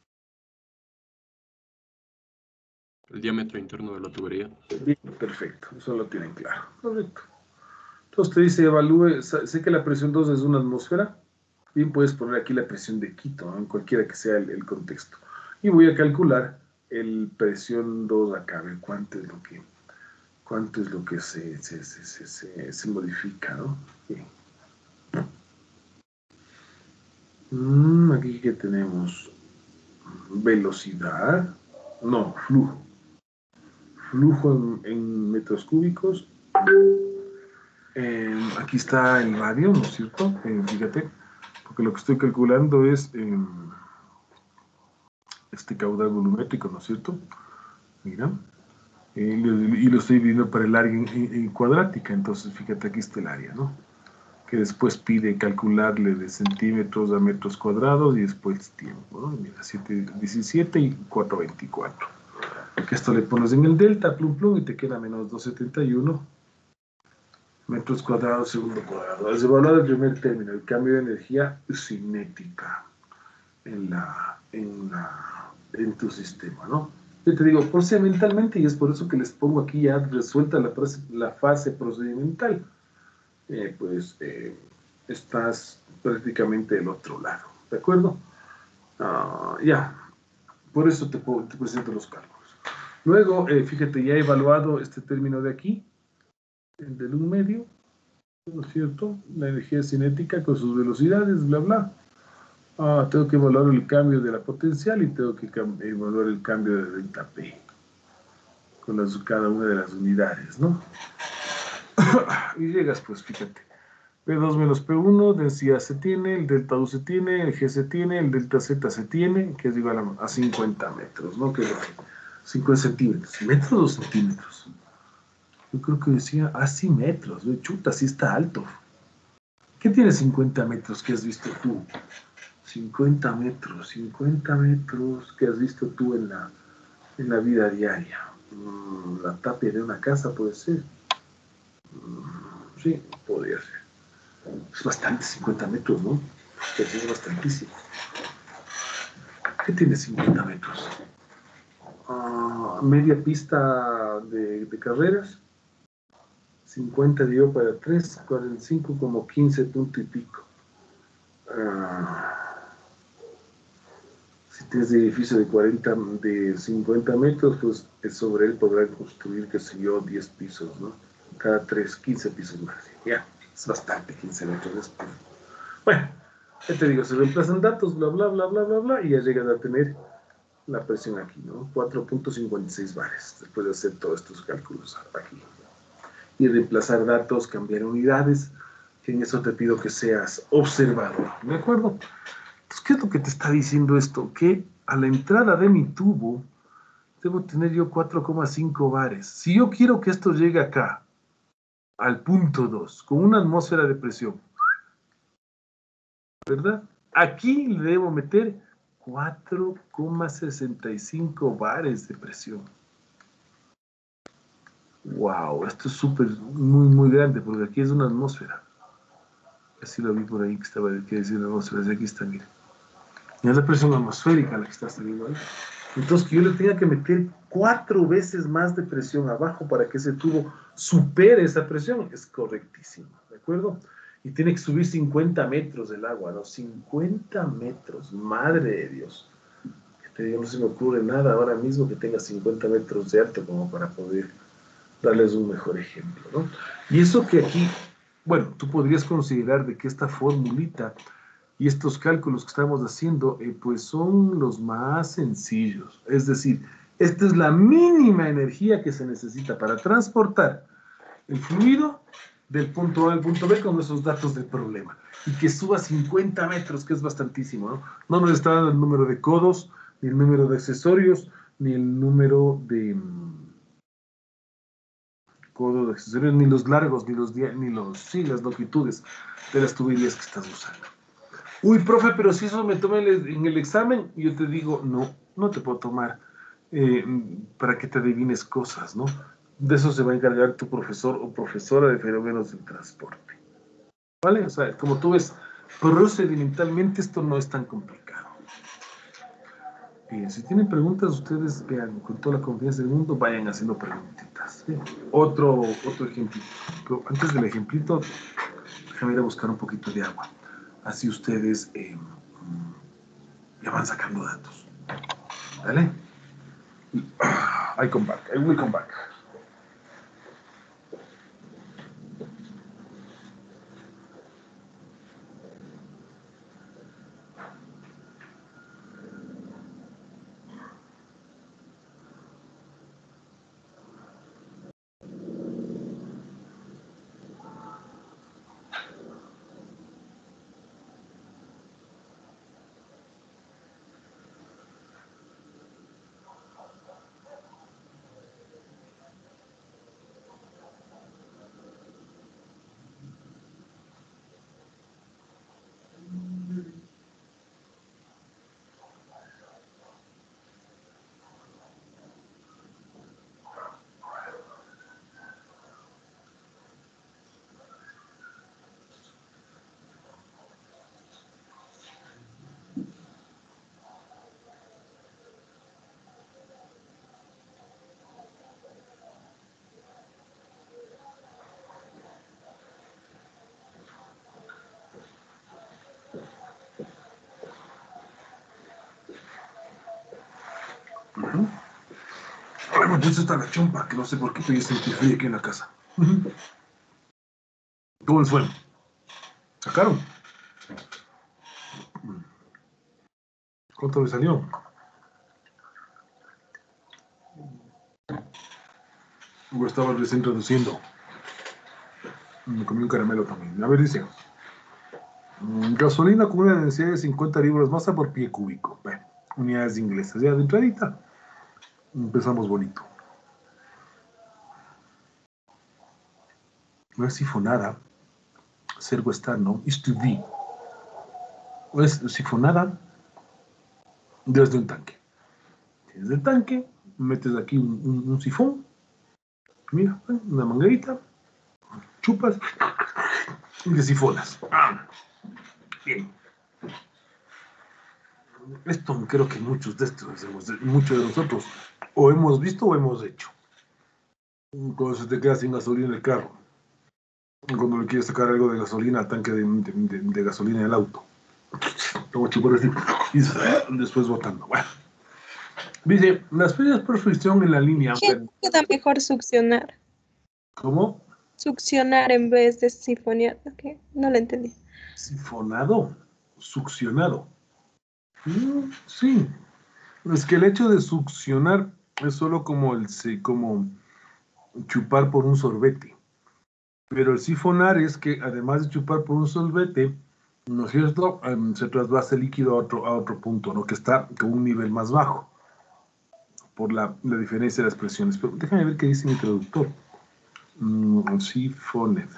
El diámetro interno de la tubería. Bien, perfecto. Eso lo tienen claro. Correcto. Entonces te dice, evalúe, sé que la presión 2 es una atmósfera. Bien, puedes poner aquí la presión de Quito, ¿no? En cualquiera que sea el contexto. Y voy a calcular el presión 2 acá, a ver cuánto es lo que se modifica, ¿no? Bien. Aquí que tenemos velocidad, no, flujo. Flujo en metros cúbicos. Aquí está el radio, ¿no es cierto? Fíjate, porque lo que estoy calculando es este caudal volumétrico, ¿no es cierto? Mira. Y lo estoy viendo para el área en cuadrática, entonces fíjate, aquí está el área, ¿no? que después pide calcularle de centímetros a metros cuadrados y después tiempo, ¿no? Mira, 7,17 y 4,24. Que esto le pones en el delta, plum plum, y te queda menos 2,71 metros cuadrados segundo cuadrado. Has evaluado el primer término, el cambio de energía cinética en tu sistema, ¿no? Yo te digo, procedimentalmente, y es por eso que les pongo aquí ya resuelta la fase procedimental. Estás prácticamente del otro lado, ¿de acuerdo? Ya, por eso te presento los cálculos. Luego, fíjate, ya he evaluado este término de aquí, el del 1/2, ¿no es cierto? La energía cinética con sus velocidades, bla, bla. Tengo que evaluar el cambio de la potencial y tengo que evaluar el cambio de delta P con cada una de las unidades, ¿no? Y llegas, pues, fíjate. P2 menos P1, densidad se tiene, el delta U se tiene, el G se tiene, el delta Z se tiene, que es igual a 50 metros, ¿no? Que es lo que 50 centímetros. ¿Metros o centímetros? Yo creo que decía, sí, metros. Chuta, sí está alto. ¿Qué tiene 50 metros que has visto tú? 50 metros que has visto tú en la vida diaria. La tapia de una casa puede ser. Sí, podría ser. Es bastante, 50 metros, ¿no? Es bastantísimo. ¿Qué tiene 50 metros? Media pista de carreras. 50 dio para 3, 45 como 15 punto y pico. Si tienes de edificio de 50 metros, pues sobre él podrán construir, qué sé yo, 10 pisos, ¿no? Cada 3, 15 pisos más. Ya, es bastante, 15 metros después. Bueno, ya te digo, se reemplazan datos, bla, bla, bla, bla, bla, bla, y ya llegas a tener la presión aquí, ¿no? 4,56 bares, después de hacer todos estos cálculos aquí. Y reemplazar datos, cambiar unidades, que en eso te pido que seas observador, ¿de acuerdo? Entonces, ¿qué es lo que te está diciendo esto? Que a la entrada de mi tubo debo tener yo 4,5 bares. Si yo quiero que esto llegue acá, al punto 2, con una atmósfera de presión, ¿verdad? Aquí le debo meter 4,65 bares de presión. Wow, esto es súper, muy, muy grande, porque aquí es una atmósfera. Así lo vi por ahí que estaba, que decía la atmósfera, aquí está, mira. Y es la presión atmosférica la que está saliendo ahí. Entonces, que yo le tenga que meter 4 veces más de presión abajo para que ese tubo supere esa presión, es correctísimo, ¿de acuerdo? Y tiene que subir 50 metros del agua, ¿no? 50 metros, madre de Dios. Que te digo, no se me ocurre nada ahora mismo que tenga 50 metros de alto como para poder darles un mejor ejemplo, ¿no? Y eso que aquí, bueno, tú podrías considerar de que esta formulita y estos cálculos que estamos haciendo, pues son los más sencillos. Es decir, esta es la mínima energía que se necesita para transportar el fluido del punto A al punto B con esos datos del problema. Y que suba 50 metros, que es bastantísimo, ¿no? No nos está dando el número de codos, ni el número de accesorios, ni el número de codos de accesorios, ni los largos, sí, las longitudes de las tuberías que estás usando. Uy, profe, pero si eso me toma en el examen, yo te digo, no, no te puedo tomar para que te adivines cosas, ¿no? De eso se va a encargar tu profesor o profesora de fenómenos del transporte. ¿Vale? O sea, como tú ves, procedimentalmente esto no es tan complicado. Si tienen preguntas, ustedes vean, con toda la confianza del mundo, vayan haciendo preguntitas. ¿Sí? Otro ejemplito. Pero antes del ejemplito, déjame ir a buscar un poquito de agua. Así ustedes ya van sacando datos. ¿Vale? I come back. I will come back. Ay, me puse hasta la chompa, que no sé por qué estoy sentí frío aquí en la casa. ¿Cómo les fue? ¿Sacaron? ¿Cuánto le salió? Yo estaba recién traduciendo. Me comí un caramelo también. A ver, dice. Gasolina con una densidad de 50 libras masa por pie cúbico. Bueno, unidades inglesas. Ya de entradita. Empezamos bonito. No es sifonada. Sergo está, ¿no? Estudié. Es sifonada desde un tanque. Desde el tanque, metes aquí un sifón. Mira, una manguerita. Chupas y desifonas. Bien. Esto creo que muchos de nosotros o hemos visto o hemos hecho. Cuando se te queda sin gasolina en el carro. Cuando le quieres sacar algo de gasolina al tanque de gasolina del auto. Como chupar así. Y después botando. Bueno. Dice, las ferias por fricción en la línea. ¿Qué queda mejor succionar? ¿Cómo? Succionar en vez de sifonear. Okay. No lo entendí. Sifonado. Succionado. Sí. Es que el hecho de succionar es solo como chupar por un sorbete. Pero el sifonar es que además de chupar por un sorbete, ¿no es cierto? Se trasvasa el líquido a otro punto, ¿no? Que está con un nivel más bajo, por la diferencia de las presiones. Pero déjame ver qué dice mi traductor. Sifoned.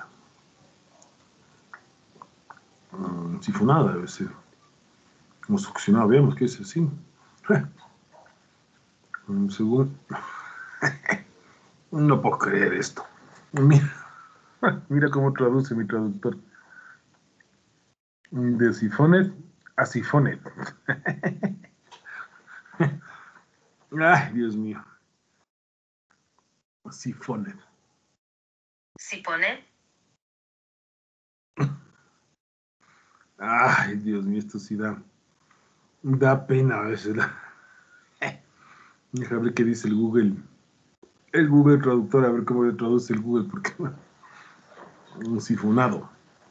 Sifonada debe ser. Como succionado, veamos qué es así. Según... No puedo creer esto. Mira cómo traduce mi traductor. De sifonet a sifonet. Ay, Dios mío. Sifonet. ¿Sifonet? Ay, Dios mío, esto sí da pena a veces. Déjame ver qué dice el Google. El Google Traductor, a ver cómo le traduce el Google, porque un sifonado.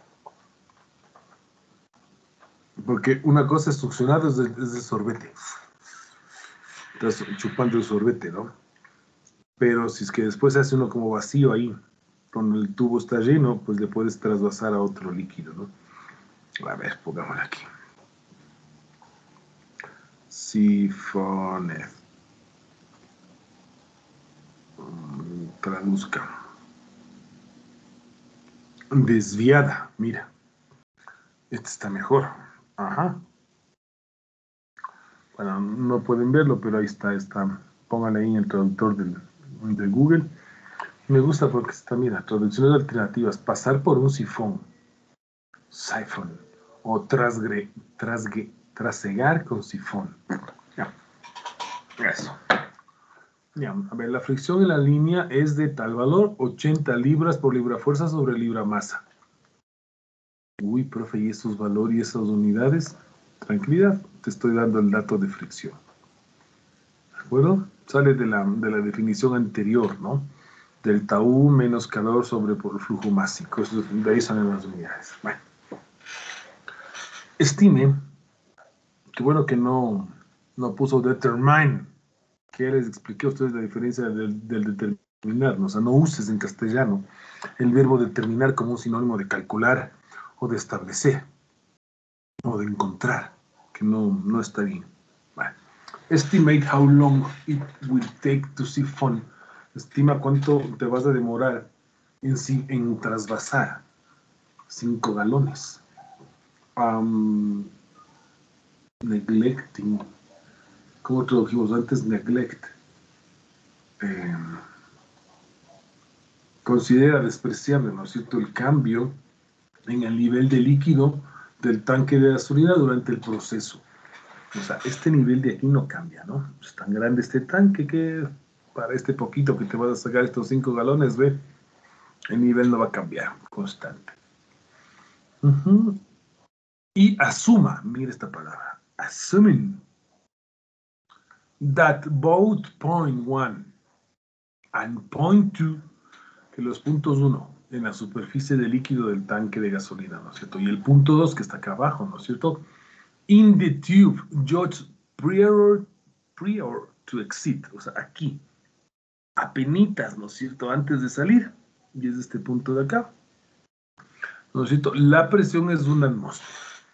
Porque una cosa es succionado, es de sorbete. Estás chupando el sorbete, ¿no? Pero si es que después se hace uno como vacío ahí, cuando el tubo está lleno, pues le puedes trasvasar a otro líquido, ¿no? A ver, pongámoslo aquí. Sifones. Traduzca. Desviada, mira. Este está mejor. Ajá. Bueno, no pueden verlo, pero ahí está. Póngale ahí en el traductor de Google. Me gusta porque está, mira, traducciones alternativas. Pasar por un sifón. Siphon. O trasegar con sifón. Ya. Eso. Ya. A ver, la fricción en la línea es de tal valor, 80 libras por libra fuerza sobre libra masa. Uy, profe, ¿y esos valores y esas unidades? Tranquilidad, te estoy dando el dato de fricción. ¿De acuerdo? Sale de la definición anterior, ¿no? Delta U menos calor sobre por flujo másico. De ahí salen las unidades. Bueno. Estime, que bueno que no puso determine, que les expliqué a ustedes la diferencia del determinar, ¿no? O sea, no uses en castellano el verbo determinar como un sinónimo de calcular o de establecer o de encontrar, que no está bien. Bueno. Estimate how long it will take to siphon. Estima cuánto te vas a demorar en trasvasar 5 galones. Neglecting. ¿Cómo tradujimos antes? Neglect. Considera despreciable, ¿no es cierto?, el cambio en el nivel de líquido del tanque de gasolina durante el proceso. O sea, este nivel de aquí no cambia, ¿no? Es tan grande este tanque que para este poquito que te vas a sacar estos 5 galones, ve, el nivel no va a cambiar, constante. Y asuma, mira esta palabra, assuming. that both point 1 and point 2, que los puntos 1 en la superficie del líquido del tanque de gasolina, ¿no es cierto? Y el punto 2 que está acá abajo, ¿no es cierto? In the tube, just prior to exit, o sea, aquí, apenitas, ¿no es cierto? Antes de salir, y es este punto de acá, ¿no es cierto? La presión es una atmósfera.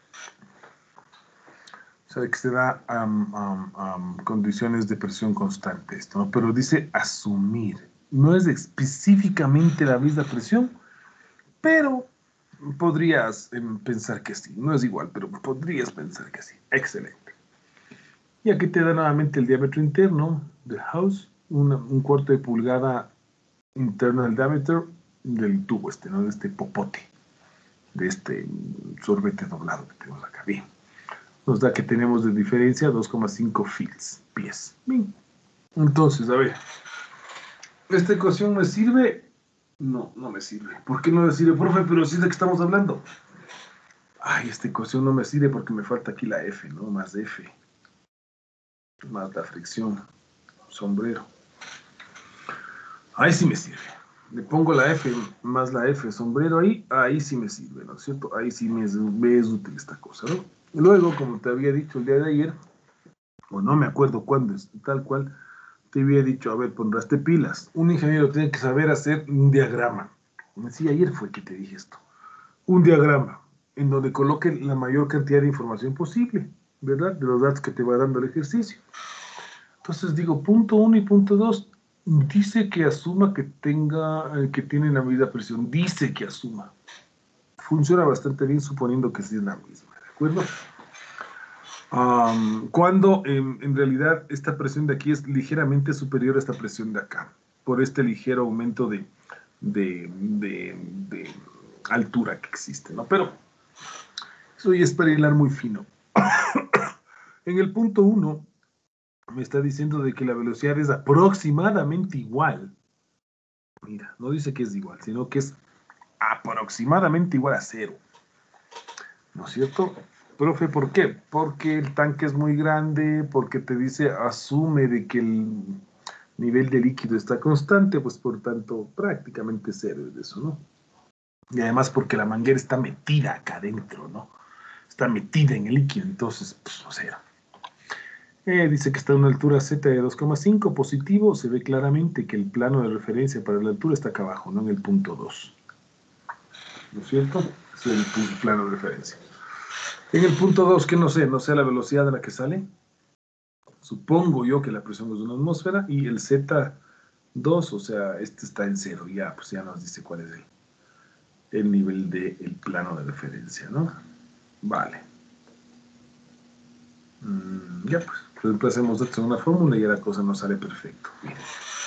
O sea, que se da condiciones de presión constante esto, ¿no? Pero dice asumir. No es específicamente la misma presión, pero podrías pensar que sí. No es igual, pero podrías pensar que sí. Excelente. Y aquí te da nuevamente el diámetro interno del house, un cuarto de pulgada internal diameter del tubo este, ¿no? De este popote, de este sorbete doblado que tenemos acá. Bien. Nos da que tenemos de diferencia 2,5 pies. Bien. Entonces, a ver. ¿Esta ecuación me sirve? No, no me sirve. ¿Por qué no me sirve, profe? Pero sí es de que estamos hablando. Ay, esta ecuación no me sirve porque me falta aquí la F, ¿no? Más F. Más la fricción. Sombrero. Ahí sí me sirve. Le pongo la F más la F sombrero ahí sí me sirve, ¿no es cierto? Ahí sí me es útil esta cosa, ¿no? Luego, como te había dicho el día de ayer, o no me acuerdo cuándo es, tal cual, te había dicho, a ver, pondrás pilas. Un ingeniero tiene que saber hacer un diagrama. Sí, ayer fue que te dije esto. Un diagrama en donde coloque la mayor cantidad de información posible, ¿verdad? De los datos que te va dando el ejercicio. Entonces digo, punto 1 y punto 2, dice que asuma que tiene la misma presión. Dice que asuma. Funciona bastante bien suponiendo que sí es la misma, ¿de acuerdo? Cuando en realidad esta presión de aquí es ligeramente superior a esta presión de acá, por este ligero aumento de altura que existe, ¿no? Pero eso ya es para hilar muy fino. En el punto 1 me está diciendo de que la velocidad es aproximadamente igual. Mira, no dice que es igual, sino que es aproximadamente igual a 0. ¿No es cierto? Profe, ¿por qué? Porque el tanque es muy grande, porque te dice, asume de que el nivel de líquido está constante, pues por tanto prácticamente 0 es eso, ¿no? Y además porque la manguera está metida acá adentro, ¿no? Está metida en el líquido, entonces, pues no 0. Dice que está a una altura Z de 2,5 positivo, se ve claramente que el plano de referencia para la altura está acá abajo, no en el punto 2. ¿No es cierto? Ese es el plano de referencia. En el punto 2, que no sé la velocidad a la que sale. Supongo yo que la presión es de una atmósfera y el Z2, o sea, este está en 0, ya, pues ya nos dice cuál es el nivel del plano de referencia, ¿no? Vale. Ya, pues, reemplacemos esto en una fórmula y ya la cosa nos sale perfecto. Bien.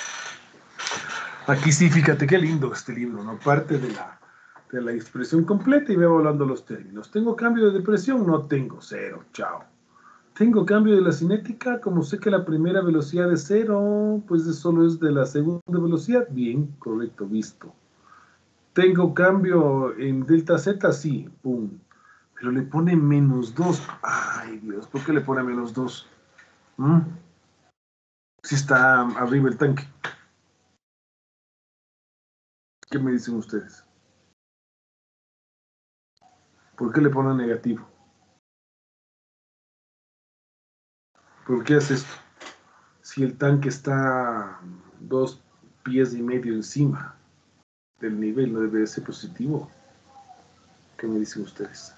Aquí sí, fíjate qué lindo este libro, ¿no? Parte de la expresión completa y va evaluando los términos. ¿Tengo cambio de presión? No tengo, 0, chao. ¿Tengo cambio de la cinética? Como sé que la primera velocidad es 0, pues solo es de la segunda velocidad. Bien, correcto, visto. ¿Tengo cambio en delta Z? Sí, pum. Pero le pone -2. Ay, Dios, ¿por qué le pone -2? Si está arriba el tanque. ¿Qué me dicen ustedes? ¿Por qué le pone negativo? ¿Por qué hace esto? Si el tanque está 2,5 pies encima del nivel, no debe ser positivo. ¿Qué me dicen ustedes?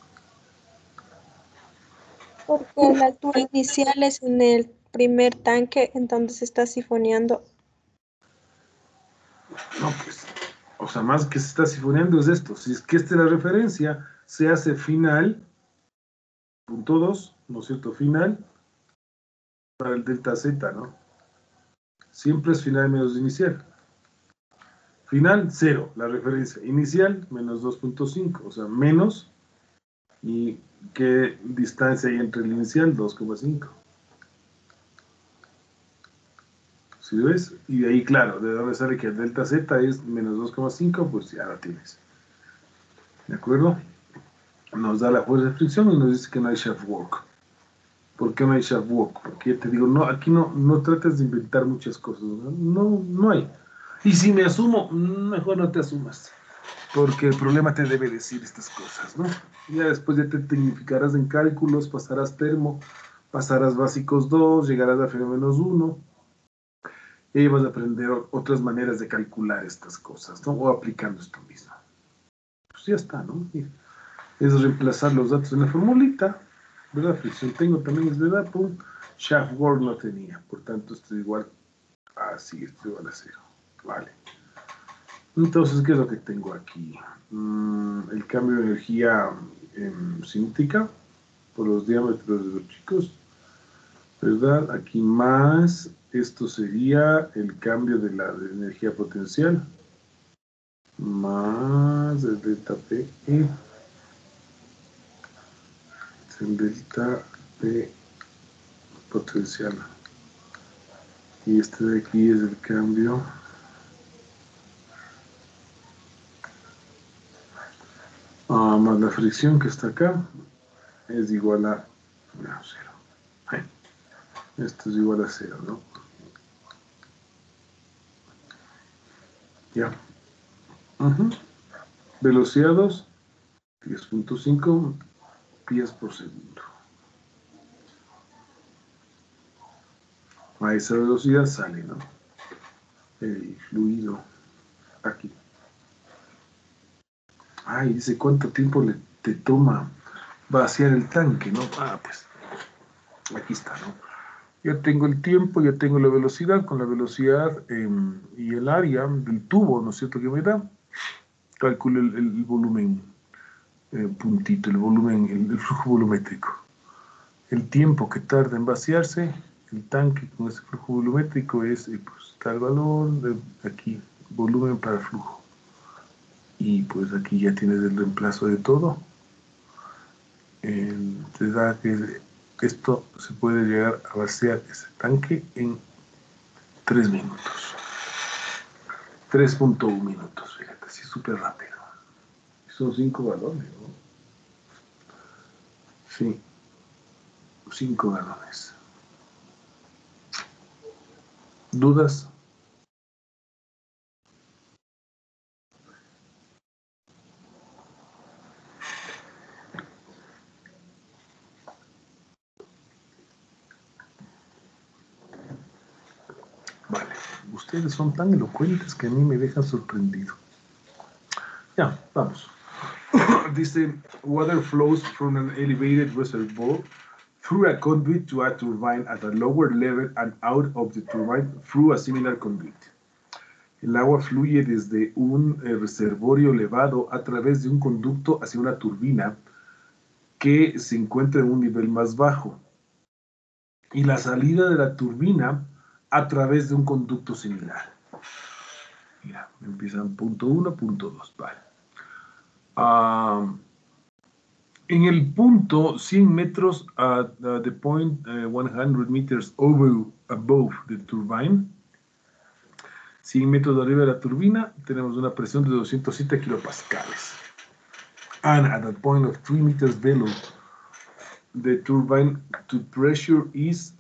Porque la altura inicial es en el primer tanque, entonces está sifoneando. No, pues, o sea, más que se está sifoneando es esto. Si es que esta es la referencia, se hace final, punto 2, ¿no es cierto? Final para el delta Z, ¿no? Siempre es final menos inicial. Final, 0, la referencia. Inicial, menos 2,5, o sea, menos. ¿Y qué distancia hay entre el inicial? 2,5. ¿Sí ves? Y de ahí, claro, de donde sale que el delta Z es menos 2,5, pues ya lo tienes. ¿De acuerdo? Nos da la fuerza de fricción y nos dice que no hay shaft work. ¿Por qué no hay shaft walk? Porque ya te digo, no, aquí no trates de inventar muchas cosas, no hay. Y si me asumo, mejor no te asumas, porque el problema te debe decir estas cosas, ¿no? Ya después ya te tecnificarás en cálculos, pasarás termo, pasarás básicos 2, llegarás a fenómenos 1, y ahí vas a aprender otras maneras de calcular estas cosas, ¿no? O aplicando esto mismo. Pues ya está, ¿no? Es reemplazar los datos en la formulita, ¿verdad? Fricción tengo también es verdad, pum. Shaft work no tenía, por tanto esto es igual así, esto es igual a 0, vale. Entonces, ¿qué es lo que tengo aquí? El cambio de energía cinética por los diámetros de los chicos, ¿verdad? Aquí más, esto sería el cambio de la energía potencial, más el delta P, el delta P potencial. Y este de aquí es el cambio más la fricción que está acá es igual a 0. Esto es igual a 0, ¿no? Ya. Velocidad 2, 10.5 pies por segundo. A esa velocidad sale, ¿no? El fluido aquí. Ay, dice cuánto tiempo te toma vaciar el tanque, ¿no? Pues aquí está, ¿no? Ya tengo el tiempo, ya tengo la velocidad, con la velocidad y el área del tubo, ¿no es cierto? Que me da, calculo el volumen puntito, el volumen, el flujo volumétrico. El tiempo que tarda en vaciarse, el tanque con ese flujo volumétrico es, pues, tal valor, de aquí, volumen para flujo. Y pues aquí ya tienes el reemplazo de todo. Te da que esto se puede llegar a vaciar ese tanque en 3 minutos. 3.1 minutos, fíjate, así súper rápido. Son 5 galones, ¿no? Sí, 5 galones. ¿Dudas? Vale, ustedes son tan elocuentes que a mí me dejan sorprendido. Ya, vamos. Dice, water flows from an elevated reservoir through a conduit to a turbine at a lower level and out of the turbine through a similar conduit. El agua fluye desde un reservorio elevado a través de un conducto hacia una turbina que se encuentra en un nivel más bajo. Y la salida de la turbina a través de un conducto similar. Mira, empiezan punto 1, punto 2, vale. En el punto 100 metros at the point 100 meters above the turbine, 100 metros de arriba de la turbina, tenemos una presión de 207 kilopascales. And at the point of 3 meters below the turbine, the pressure is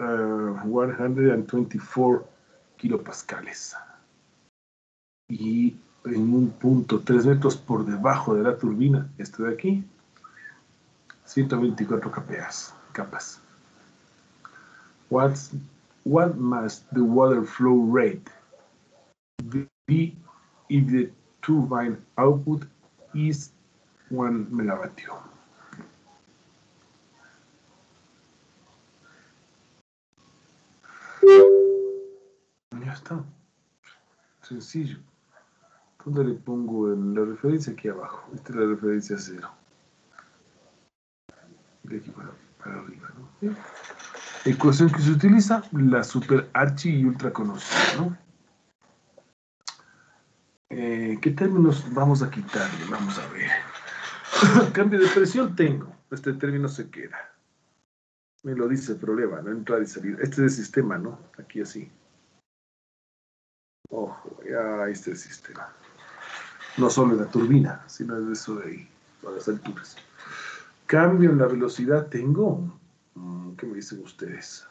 124 kilopascales. Y en un punto 3 metros por debajo de la turbina, esto de aquí, 124 capas. What must the water flow rate be if the turbine output is 1 megavatio? Ya está. Sencillo. ¿Dónde le pongo la referencia? Aquí abajo. Esta es la referencia 0. De aquí para arriba, ¿no? ¿Sí? Ecuación que se utiliza, la super archi y ultra conocida, ¿no? ¿Qué términos vamos a quitarle? Vamos a ver. Cambio de presión tengo. Este término se queda. Me lo dice el problema, ¿no? Entrar y salir. Este es el sistema, ¿no? Aquí así. Ojo, ya este es el sistema. No solo en la turbina, sino en eso de ahí, a las alturas. Cambio en la velocidad tengo. ¿Qué me dicen ustedes?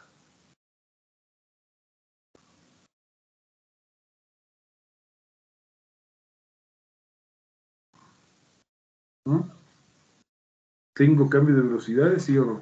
¿Tengo cambio de velocidades, sí o no?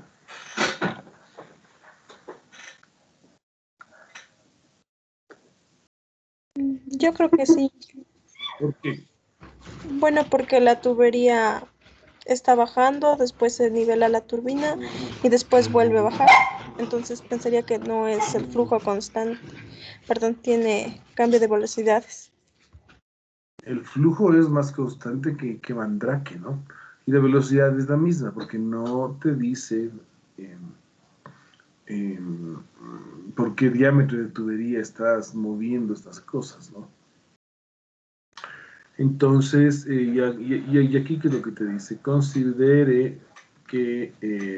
Yo creo que sí. ¿Por qué? Bueno, porque la tubería está bajando, después se nivela la turbina y después vuelve a bajar. Entonces pensaría que no es el flujo constante, perdón, tiene cambio de velocidades. El flujo es más constante que Mandrake, ¿no? Y la velocidad es la misma, porque no te dice por qué diámetro de tubería estás moviendo estas cosas, ¿no? Entonces, y aquí que es lo que te dice, considere que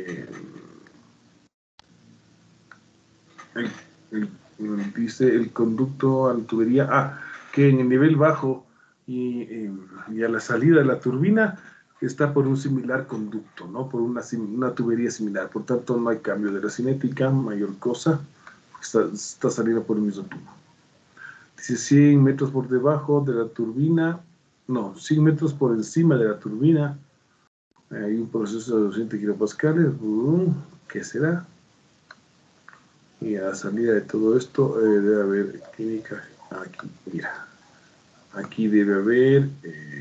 el, dice el conducto a la tubería, que en el nivel bajo y a la salida de la turbina está por un similar conducto, ¿no? Por una tubería similar. Por tanto, no hay cambio de la cinética, mayor cosa, está saliendo por el mismo tubo. Dice 100 metros por debajo de la turbina, no, 100 metros por encima de la turbina, hay un proceso de 200 kilopascales, ¿qué será? Y a la salida de todo esto debe haber química, aquí, mira, aquí debe haber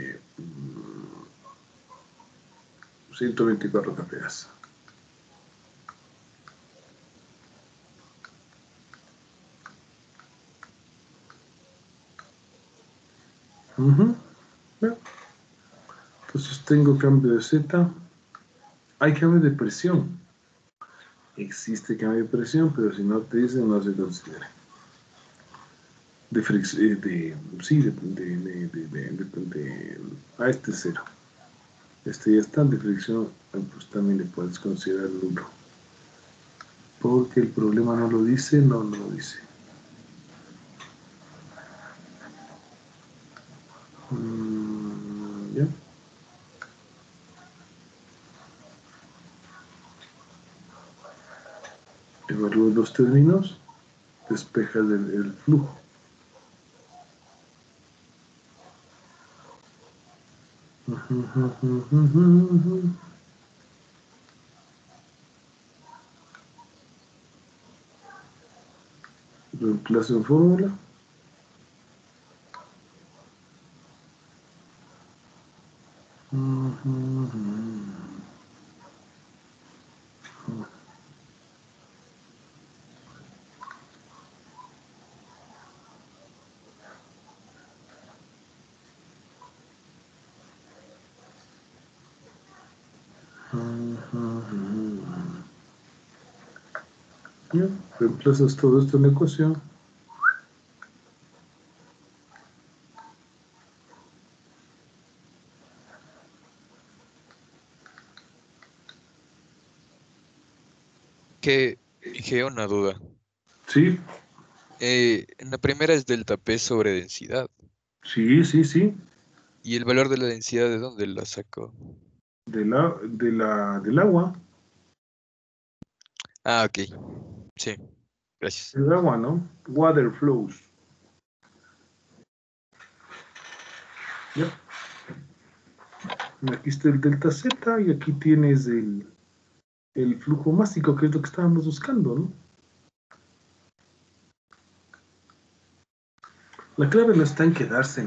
124 kPa. Bueno, entonces tengo cambio de Z, hay cambio de presión. Existe cambio de presión, pero si no te dicen, no se considera. De fricción, sí, este es cero. Este ya está, de fricción, pues también le puedes considerar nulo. Porque el problema no lo dice, no lo dice. ¿Ya? Evalúa los términos, despeja el flujo. Reemplazo en fórmula. ¿Ya? Reemplazas todo esto en la ecuación. Que una duda. Sí, En la primera es delta P sobre densidad. sí. ¿Y el valor de la densidad de dónde la sacó? Del agua. Ah, ok. Sí, gracias. El agua, ¿no? Water flows. ¿Ya? Aquí está el delta Z y aquí tienes el flujo másico, que es lo que estábamos buscando, ¿no? La clave no está en quedarse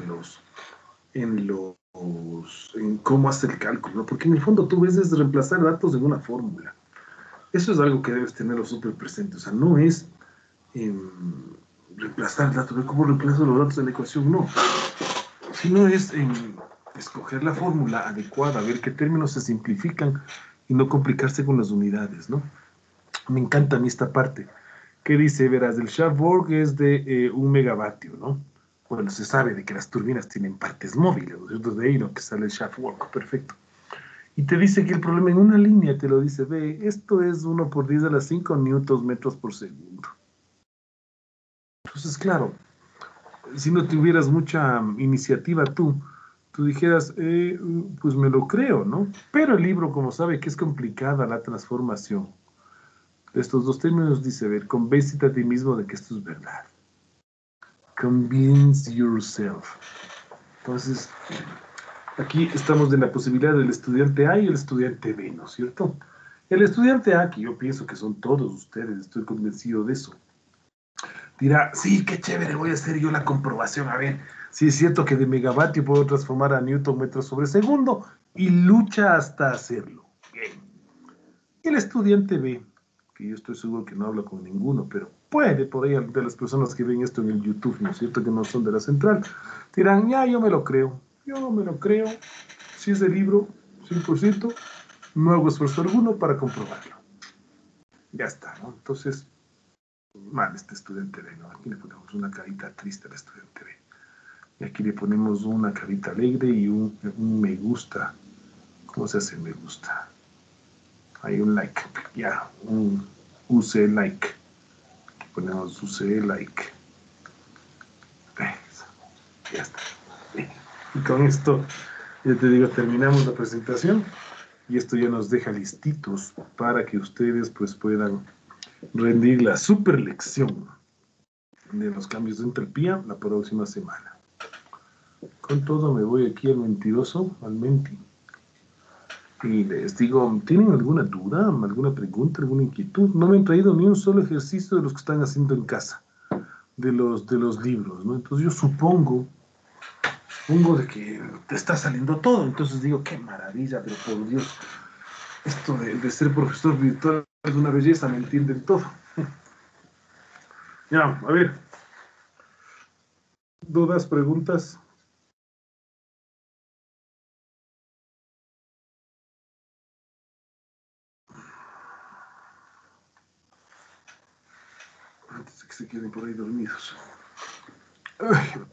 en cómo hace el cálculo, ¿no? Porque en el fondo tú ves es reemplazar datos en una fórmula. Eso es algo que debes tenerlo súper presente. O sea, no es reemplazar datos, ver cómo reemplazo los datos en la ecuación, no. Sino es escoger la fórmula adecuada, ver qué términos se simplifican y no complicarse con las unidades, ¿no? Me encanta a mí esta parte. ¿Qué dice? Verás, el Schaffborg es de 1 megavatio, ¿no? Bueno, se sabe de que las turbinas tienen partes móviles, ¿no es cierto? De ahí lo que sale el Schaffborg, perfecto. Y te dice que el problema en una línea, te lo dice, ve, esto es 1 por 10 a la 5 newtons metros por segundo. Entonces, claro, si no tuvieras mucha iniciativa tú dijeras, pues me lo creo, ¿no? Pero el libro, como sabe que es complicada la transformación, De estos dos términos dice, a ver, convéncete a ti mismo de que esto es verdad. Convince yourself. Entonces, aquí estamos en la posibilidad del estudiante A y el estudiante B, ¿no es cierto? El estudiante A, que yo pienso que son todos ustedes, estoy convencido de eso, dirá, sí, qué chévere, voy a hacer yo la comprobación, a ver, si es cierto que de megavatio puedo transformar a newton metros sobre segundo, y lucha hasta hacerlo. Bien. Y el estudiante B, que yo estoy seguro que no habla con ninguno, pero puede, por ahí, de las personas que ven esto en el YouTube, ¿no es cierto?, que no son de la central, dirán, ya, yo me lo creo, si es de libro, 100%, no hago esfuerzo alguno para comprobarlo. Ya está, ¿no? Entonces, mal este estudiante B, ¿no? Aquí le ponemos una carita triste al estudiante B. Y aquí le ponemos una carita alegre y un me gusta. ¿Cómo se hace me gusta? Hay un like, ya, un use like. Aquí ponemos use like. Ya está. Y con esto, ya te digo, terminamos la presentación. Y esto ya nos deja listitos para que ustedes pues puedan rendir la super lección de los cambios de entropía la próxima semana. Con todo me voy aquí al mentiroso, al menti. Y les digo, ¿tienen alguna duda, alguna pregunta, alguna inquietud? No me han traído ni un solo ejercicio de los que están haciendo en casa, de los libros, ¿no? Entonces yo supongo de que te está saliendo todo. Entonces digo, qué maravilla, pero por Dios, esto de ser profesor virtual es una belleza, me entienden todo. Ya, a ver. ¿Dudas, preguntas? Antes de que se queden por ahí dormidos. Ay.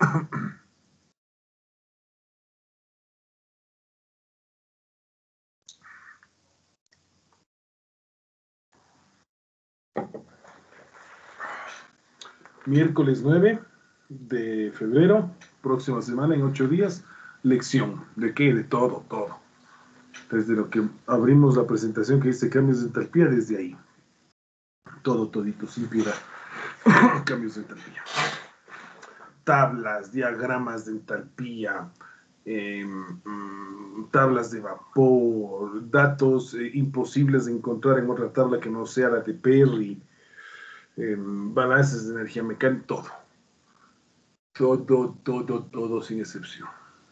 Miércoles 9 de febrero, próxima semana, en 8 días, lección. ¿De qué? De todo, todo. Desde lo que abrimos la presentación que dice cambios de entalpía, desde ahí. Todo, todito, sin piedad. Cambios de entalpía. Tablas, diagramas de entalpía, tablas de vapor, datos imposibles de encontrar en otra tabla que no sea la de Perry, balances de energía mecánica, todo. Todo sin excepción.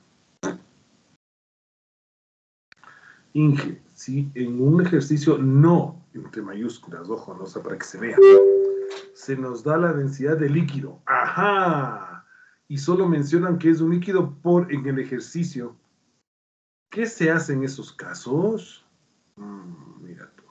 Inge, si en un ejercicio no, entre mayúsculas, ojo, no sé, para que se vea, se nos da la densidad de líquido, ajá, y solo mencionan que es un líquido en el ejercicio, ¿qué se hace en esos casos? Mira tú.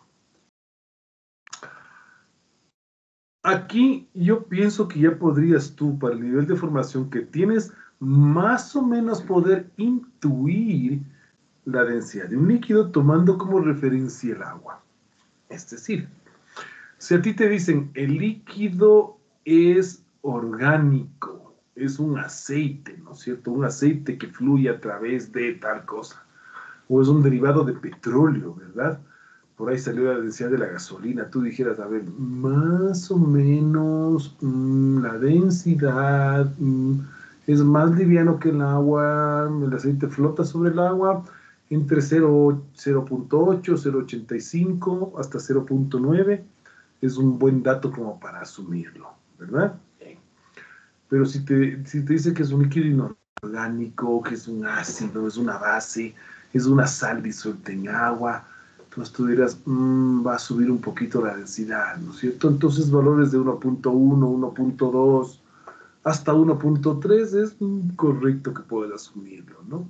Aquí yo pienso que ya podrías tú, para el nivel de formación que tienes, más o menos poder intuir la densidad de un líquido tomando como referencia el agua. Es decir, si a ti te dicen el líquido es orgánico, es un aceite, ¿no es cierto? Un aceite que fluye a través de tal cosa, o es un derivado de petróleo, ¿verdad? Por ahí salió la densidad de la gasolina, tú dijeras, a ver, más o menos la densidad es más liviano que el agua, el aceite flota sobre el agua entre 0.8, 0.85 hasta 0.9, es un buen dato como para asumirlo, ¿verdad? Pero si te dice que es un líquido inorgánico, que es un ácido, es una base, es una sal disuelta en agua, entonces tú dirás, va a subir un poquito la densidad, ¿no es cierto? Entonces valores de 1.1, 1.2 hasta 1.3 es correcto que puedas asumirlo, ¿no?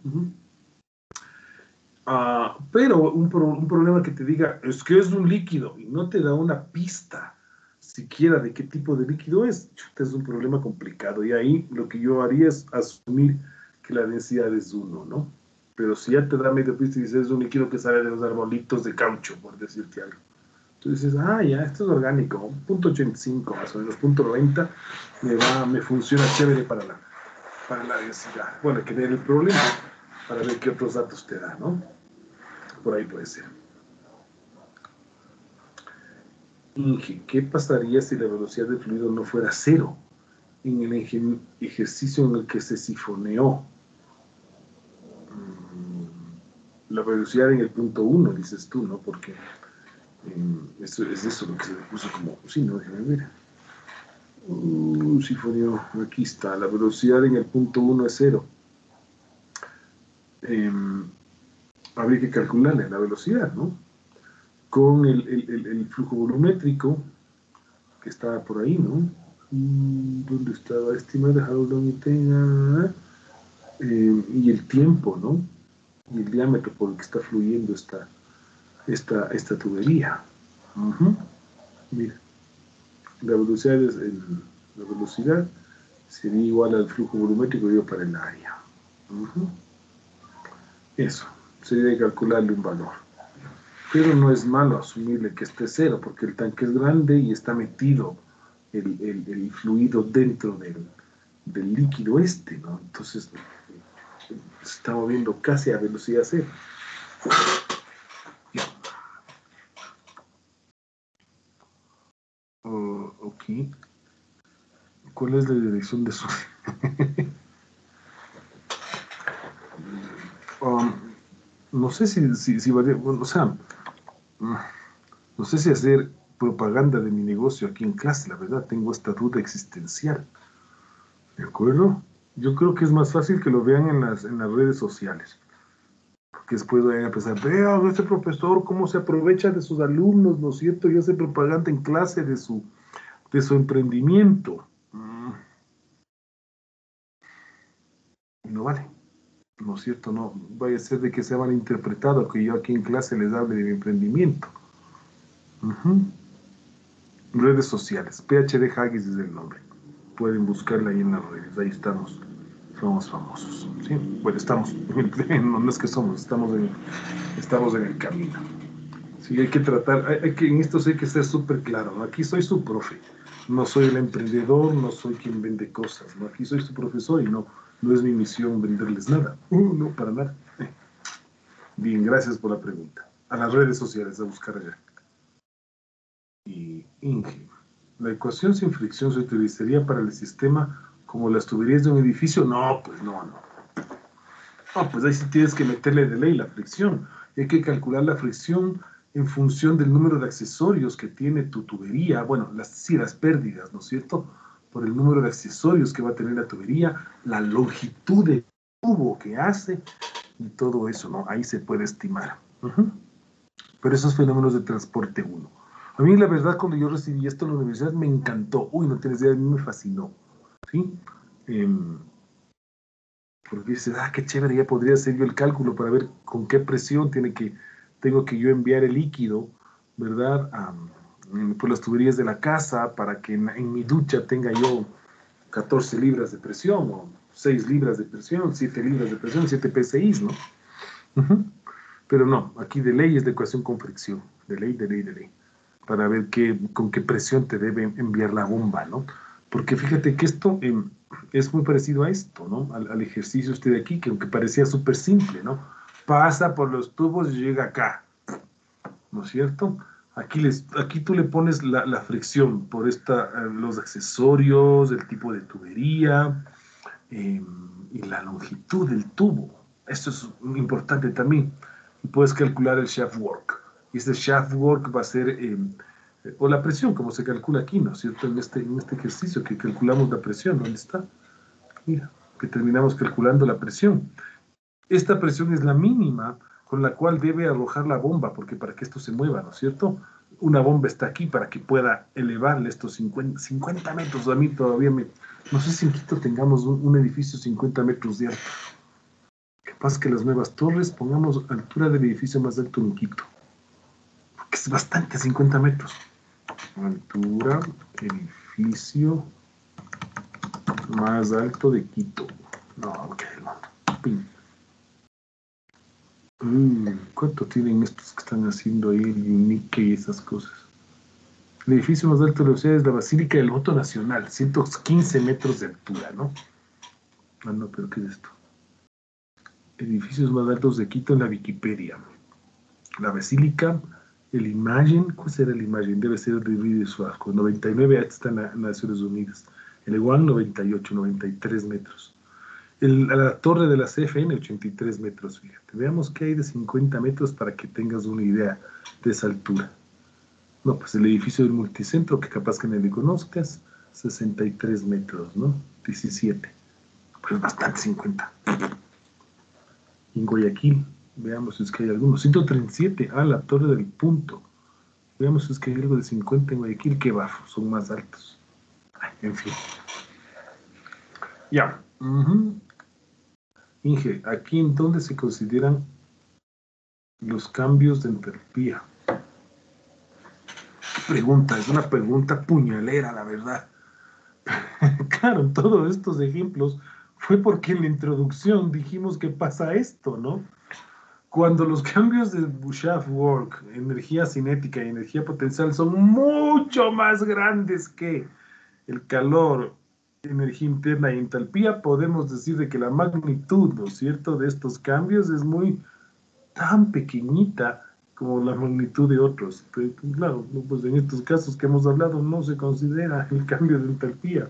Pero un problema que te diga, es que es un líquido y no te da una pista siquiera de qué tipo de líquido es, es un problema complicado. Y ahí lo que yo haría es asumir que la densidad es 1, ¿no? Pero si ya te da medio pista y dices, es un líquido que sale de los arbolitos de caucho, por decirte algo. Tú dices, ya, esto es orgánico, 0.85 más o menos, 0.90, me funciona chévere para la densidad. Bueno, hay que ver el problema para ver qué otros datos te da, ¿no? Por ahí puede ser. Inge, ¿qué pasaría si la velocidad del fluido no fuera cero en el ejercicio en el que se sifoneó? La velocidad en el punto 1, dices tú, ¿no? Porque eso es eso lo que se le puso como, sí, no, déjame ver. Sifoneó, aquí está, la velocidad en el punto 1 es cero. Habría que calcularle la velocidad, ¿no? Con el flujo volumétrico que estaba por ahí, ¿no? ¿Dónde estaba? Estimada how long it tenga, y el tiempo, ¿no? Y el diámetro por el que está fluyendo esta tubería. Mira, la velocidad la velocidad sería igual al flujo volumétrico digo para el área. Eso, sería calcularle un valor. Pero no es malo asumirle que esté cero, porque el tanque es grande y está metido el fluido dentro del líquido este, ¿no? Entonces se está moviendo casi a velocidad cero. Ok. ¿Cuál es la dirección de su? No sé si varía, bueno, o sea, no sé si hacer propaganda de mi negocio aquí en clase, la verdad, tengo esta duda existencial. ¿De acuerdo? Yo creo que es más fácil que lo vean en las redes sociales. Porque después vayan a pensar, vean, este profesor cómo se aprovecha de sus alumnos, ¿no es cierto? Y hace propaganda en clase de su emprendimiento. No vale, ¿no es cierto? No vaya a ser de que sea malinterpretado que yo aquí en clase les hable de mi emprendimiento. Redes sociales, PhD Haggis es el nombre. Pueden buscarla ahí en las redes, ahí estamos. Somos famosos, ¿sí? Bueno, estamos, no es que somos, estamos en el camino. Sí, hay que tratar, en esto sí hay que ser súper claro, ¿no? Aquí soy su profe, no soy el emprendedor, no soy quien vende cosas, ¿no? Aquí soy su profesor y no es mi misión venderles nada, no, para nada. Bien, gracias por la pregunta. A las redes sociales, a buscar allá. Y Inge, ¿la ecuación sin fricción se utilizaría para el sistema como las tuberías de un edificio? No, pues no. No, pues ahí sí tienes que meterle de ley la fricción. Y hay que calcular la fricción en función del número de accesorios que tiene tu tubería. Bueno, las pérdidas, ¿no es cierto? Por el número de accesorios que va a tener la tubería, la longitud del tubo que hace y todo eso, ¿no? Ahí se puede estimar. Pero esos fenómenos de transporte 1. A mí, la verdad, cuando yo recibí esto en la universidad, me encantó. Uy, no tienes idea, a mí me fascinó. ¿Sí? Porque dices, qué chévere, ya podría hacer yo el cálculo para ver con qué presión tengo que yo enviar el líquido, ¿verdad? Por las tuberías de la casa para que en mi ducha tenga yo 14 libras de presión, o 6 libras de presión, 7 libras de presión, 7 PSI, ¿no? Pero no, aquí de ley es de ecuación con fricción, de ley, para ver con qué presión te debe enviar la bomba, ¿no? Porque fíjate que esto es muy parecido a esto, ¿no? Al ejercicio este de aquí, que aunque parecía súper simple, ¿no? Pasa por los tubos y llega acá, ¿no es cierto? Aquí tú le pones la fricción por los accesorios, el tipo de tubería y la longitud del tubo. Esto es importante también. Y puedes calcular el shaft work. Y este shaft work va a ser, o la presión, como se calcula aquí, ¿no es cierto? En este ejercicio que calculamos la presión, ¿dónde está? Mira, que terminamos calculando la presión. Esta presión es la mínima con la cual debe arrojar la bomba, porque para que esto se mueva, ¿no es cierto? Una bomba está aquí para que pueda elevarle estos 50 metros. A mí todavía no sé si en Quito tengamos un edificio 50 metros de alto. Capaz que las nuevas torres pongamos altura del edificio más alto en Quito. Porque es bastante, 50 metros. Altura, edificio más alto de Quito. No, ok, no. Pin. ¿Cuánto tienen estos que están haciendo ahí el Unique y esas cosas? El edificio más alto de la ciudad es la Basílica del Voto Nacional, 115 metros de altura, ¿no? No, pero ¿qué es esto? Edificios más altos de Quito en la Wikipedia. La Basílica El Imagine, ¿cuál será el Imagine? Debe ser de Río Suazo. 99 está en las Naciones Unidas. El One 98, 93 metros. La torre de la CFN 83 metros, fíjate. Veamos qué hay de 50 metros para que tengas una idea de esa altura. No, pues el edificio del multicentro, que capaz que no le conozcas, 63 metros, ¿no? 17. Pues bastante 50. En Guayaquil, veamos si es que hay algunos. 137, la Torre del Punto. Veamos si es que hay algo de 50 en Guayaquil, que bajos, son más altos. Ay, en fin. Ya. Inge, aquí en dónde se consideran los cambios de entalpía. Pregunta, es una pregunta puñalera, la verdad. Claro, en todos estos ejemplos fue porque en la introducción dijimos que pasa esto, ¿no? Cuando los cambios de Bouchard-Work, energía cinética y energía potencial son mucho más grandes que el calor, energía interna y entalpía, podemos decir de que la magnitud, ¿no es cierto?, de estos cambios es tan pequeñita como la magnitud de otros. Pero, claro, pues en estos casos que hemos hablado no se considera el cambio de entalpía.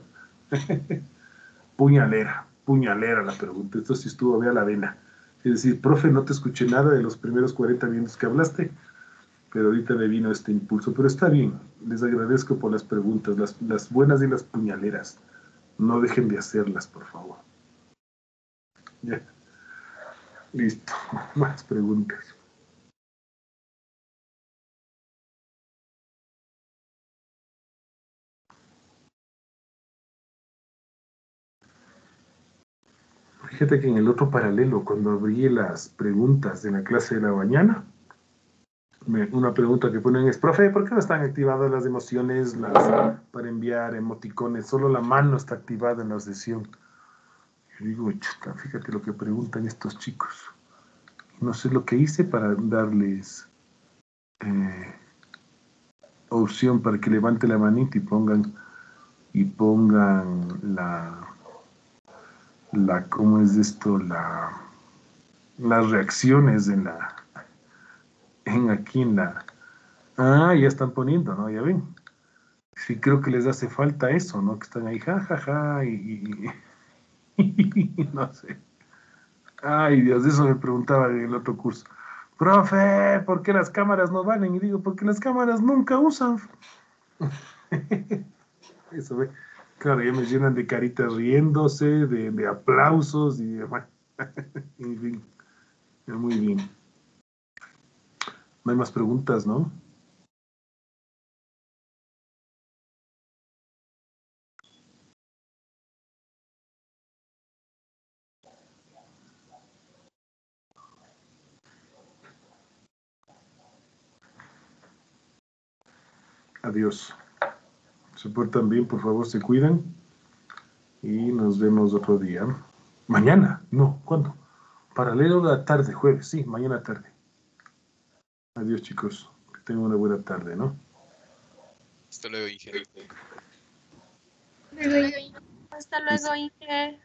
Puñalera la pregunta. Esto sí estuvo a la vena. Es decir, profe, no te escuché nada de los primeros 40 minutos que hablaste, pero ahorita me vino este impulso. Pero está bien, les agradezco por las preguntas, las buenas y las puñaleras. No dejen de hacerlas, por favor. Ya. Listo. Más preguntas. Fíjate que en el otro paralelo, cuando abrí las preguntas de la clase de la mañana, una pregunta que ponen es, profe, ¿por qué no están activadas las emociones para enviar emoticones? Solo la mano está activada en la sesión. Yo digo, chuta, fíjate lo que preguntan estos chicos. No sé lo que hice para darles opción para que levante la manita y pongan ¿cómo es esto? Las reacciones aquí en la... ya están poniendo, ¿no? Ya ven. Sí, creo que les hace falta eso, ¿no? Que están ahí, jajaja, no sé. Ay, Dios, eso me preguntaba en el otro curso. Profe, ¿por qué las cámaras no valen? Y digo, porque las cámaras nunca usan. Eso, ve. Claro, ya me llenan de caritas riéndose, de aplausos y bueno, en fin, muy bien. No hay más preguntas, ¿no? Adiós. Se portan bien, por favor, se cuidan. Y nos vemos otro día. Mañana, no, ¿cuándo? Paralelo a la tarde, jueves, sí, mañana tarde. Adiós, chicos. Que tengan una buena tarde, ¿no? Hasta luego, ingeniero. Hasta luego, Inge.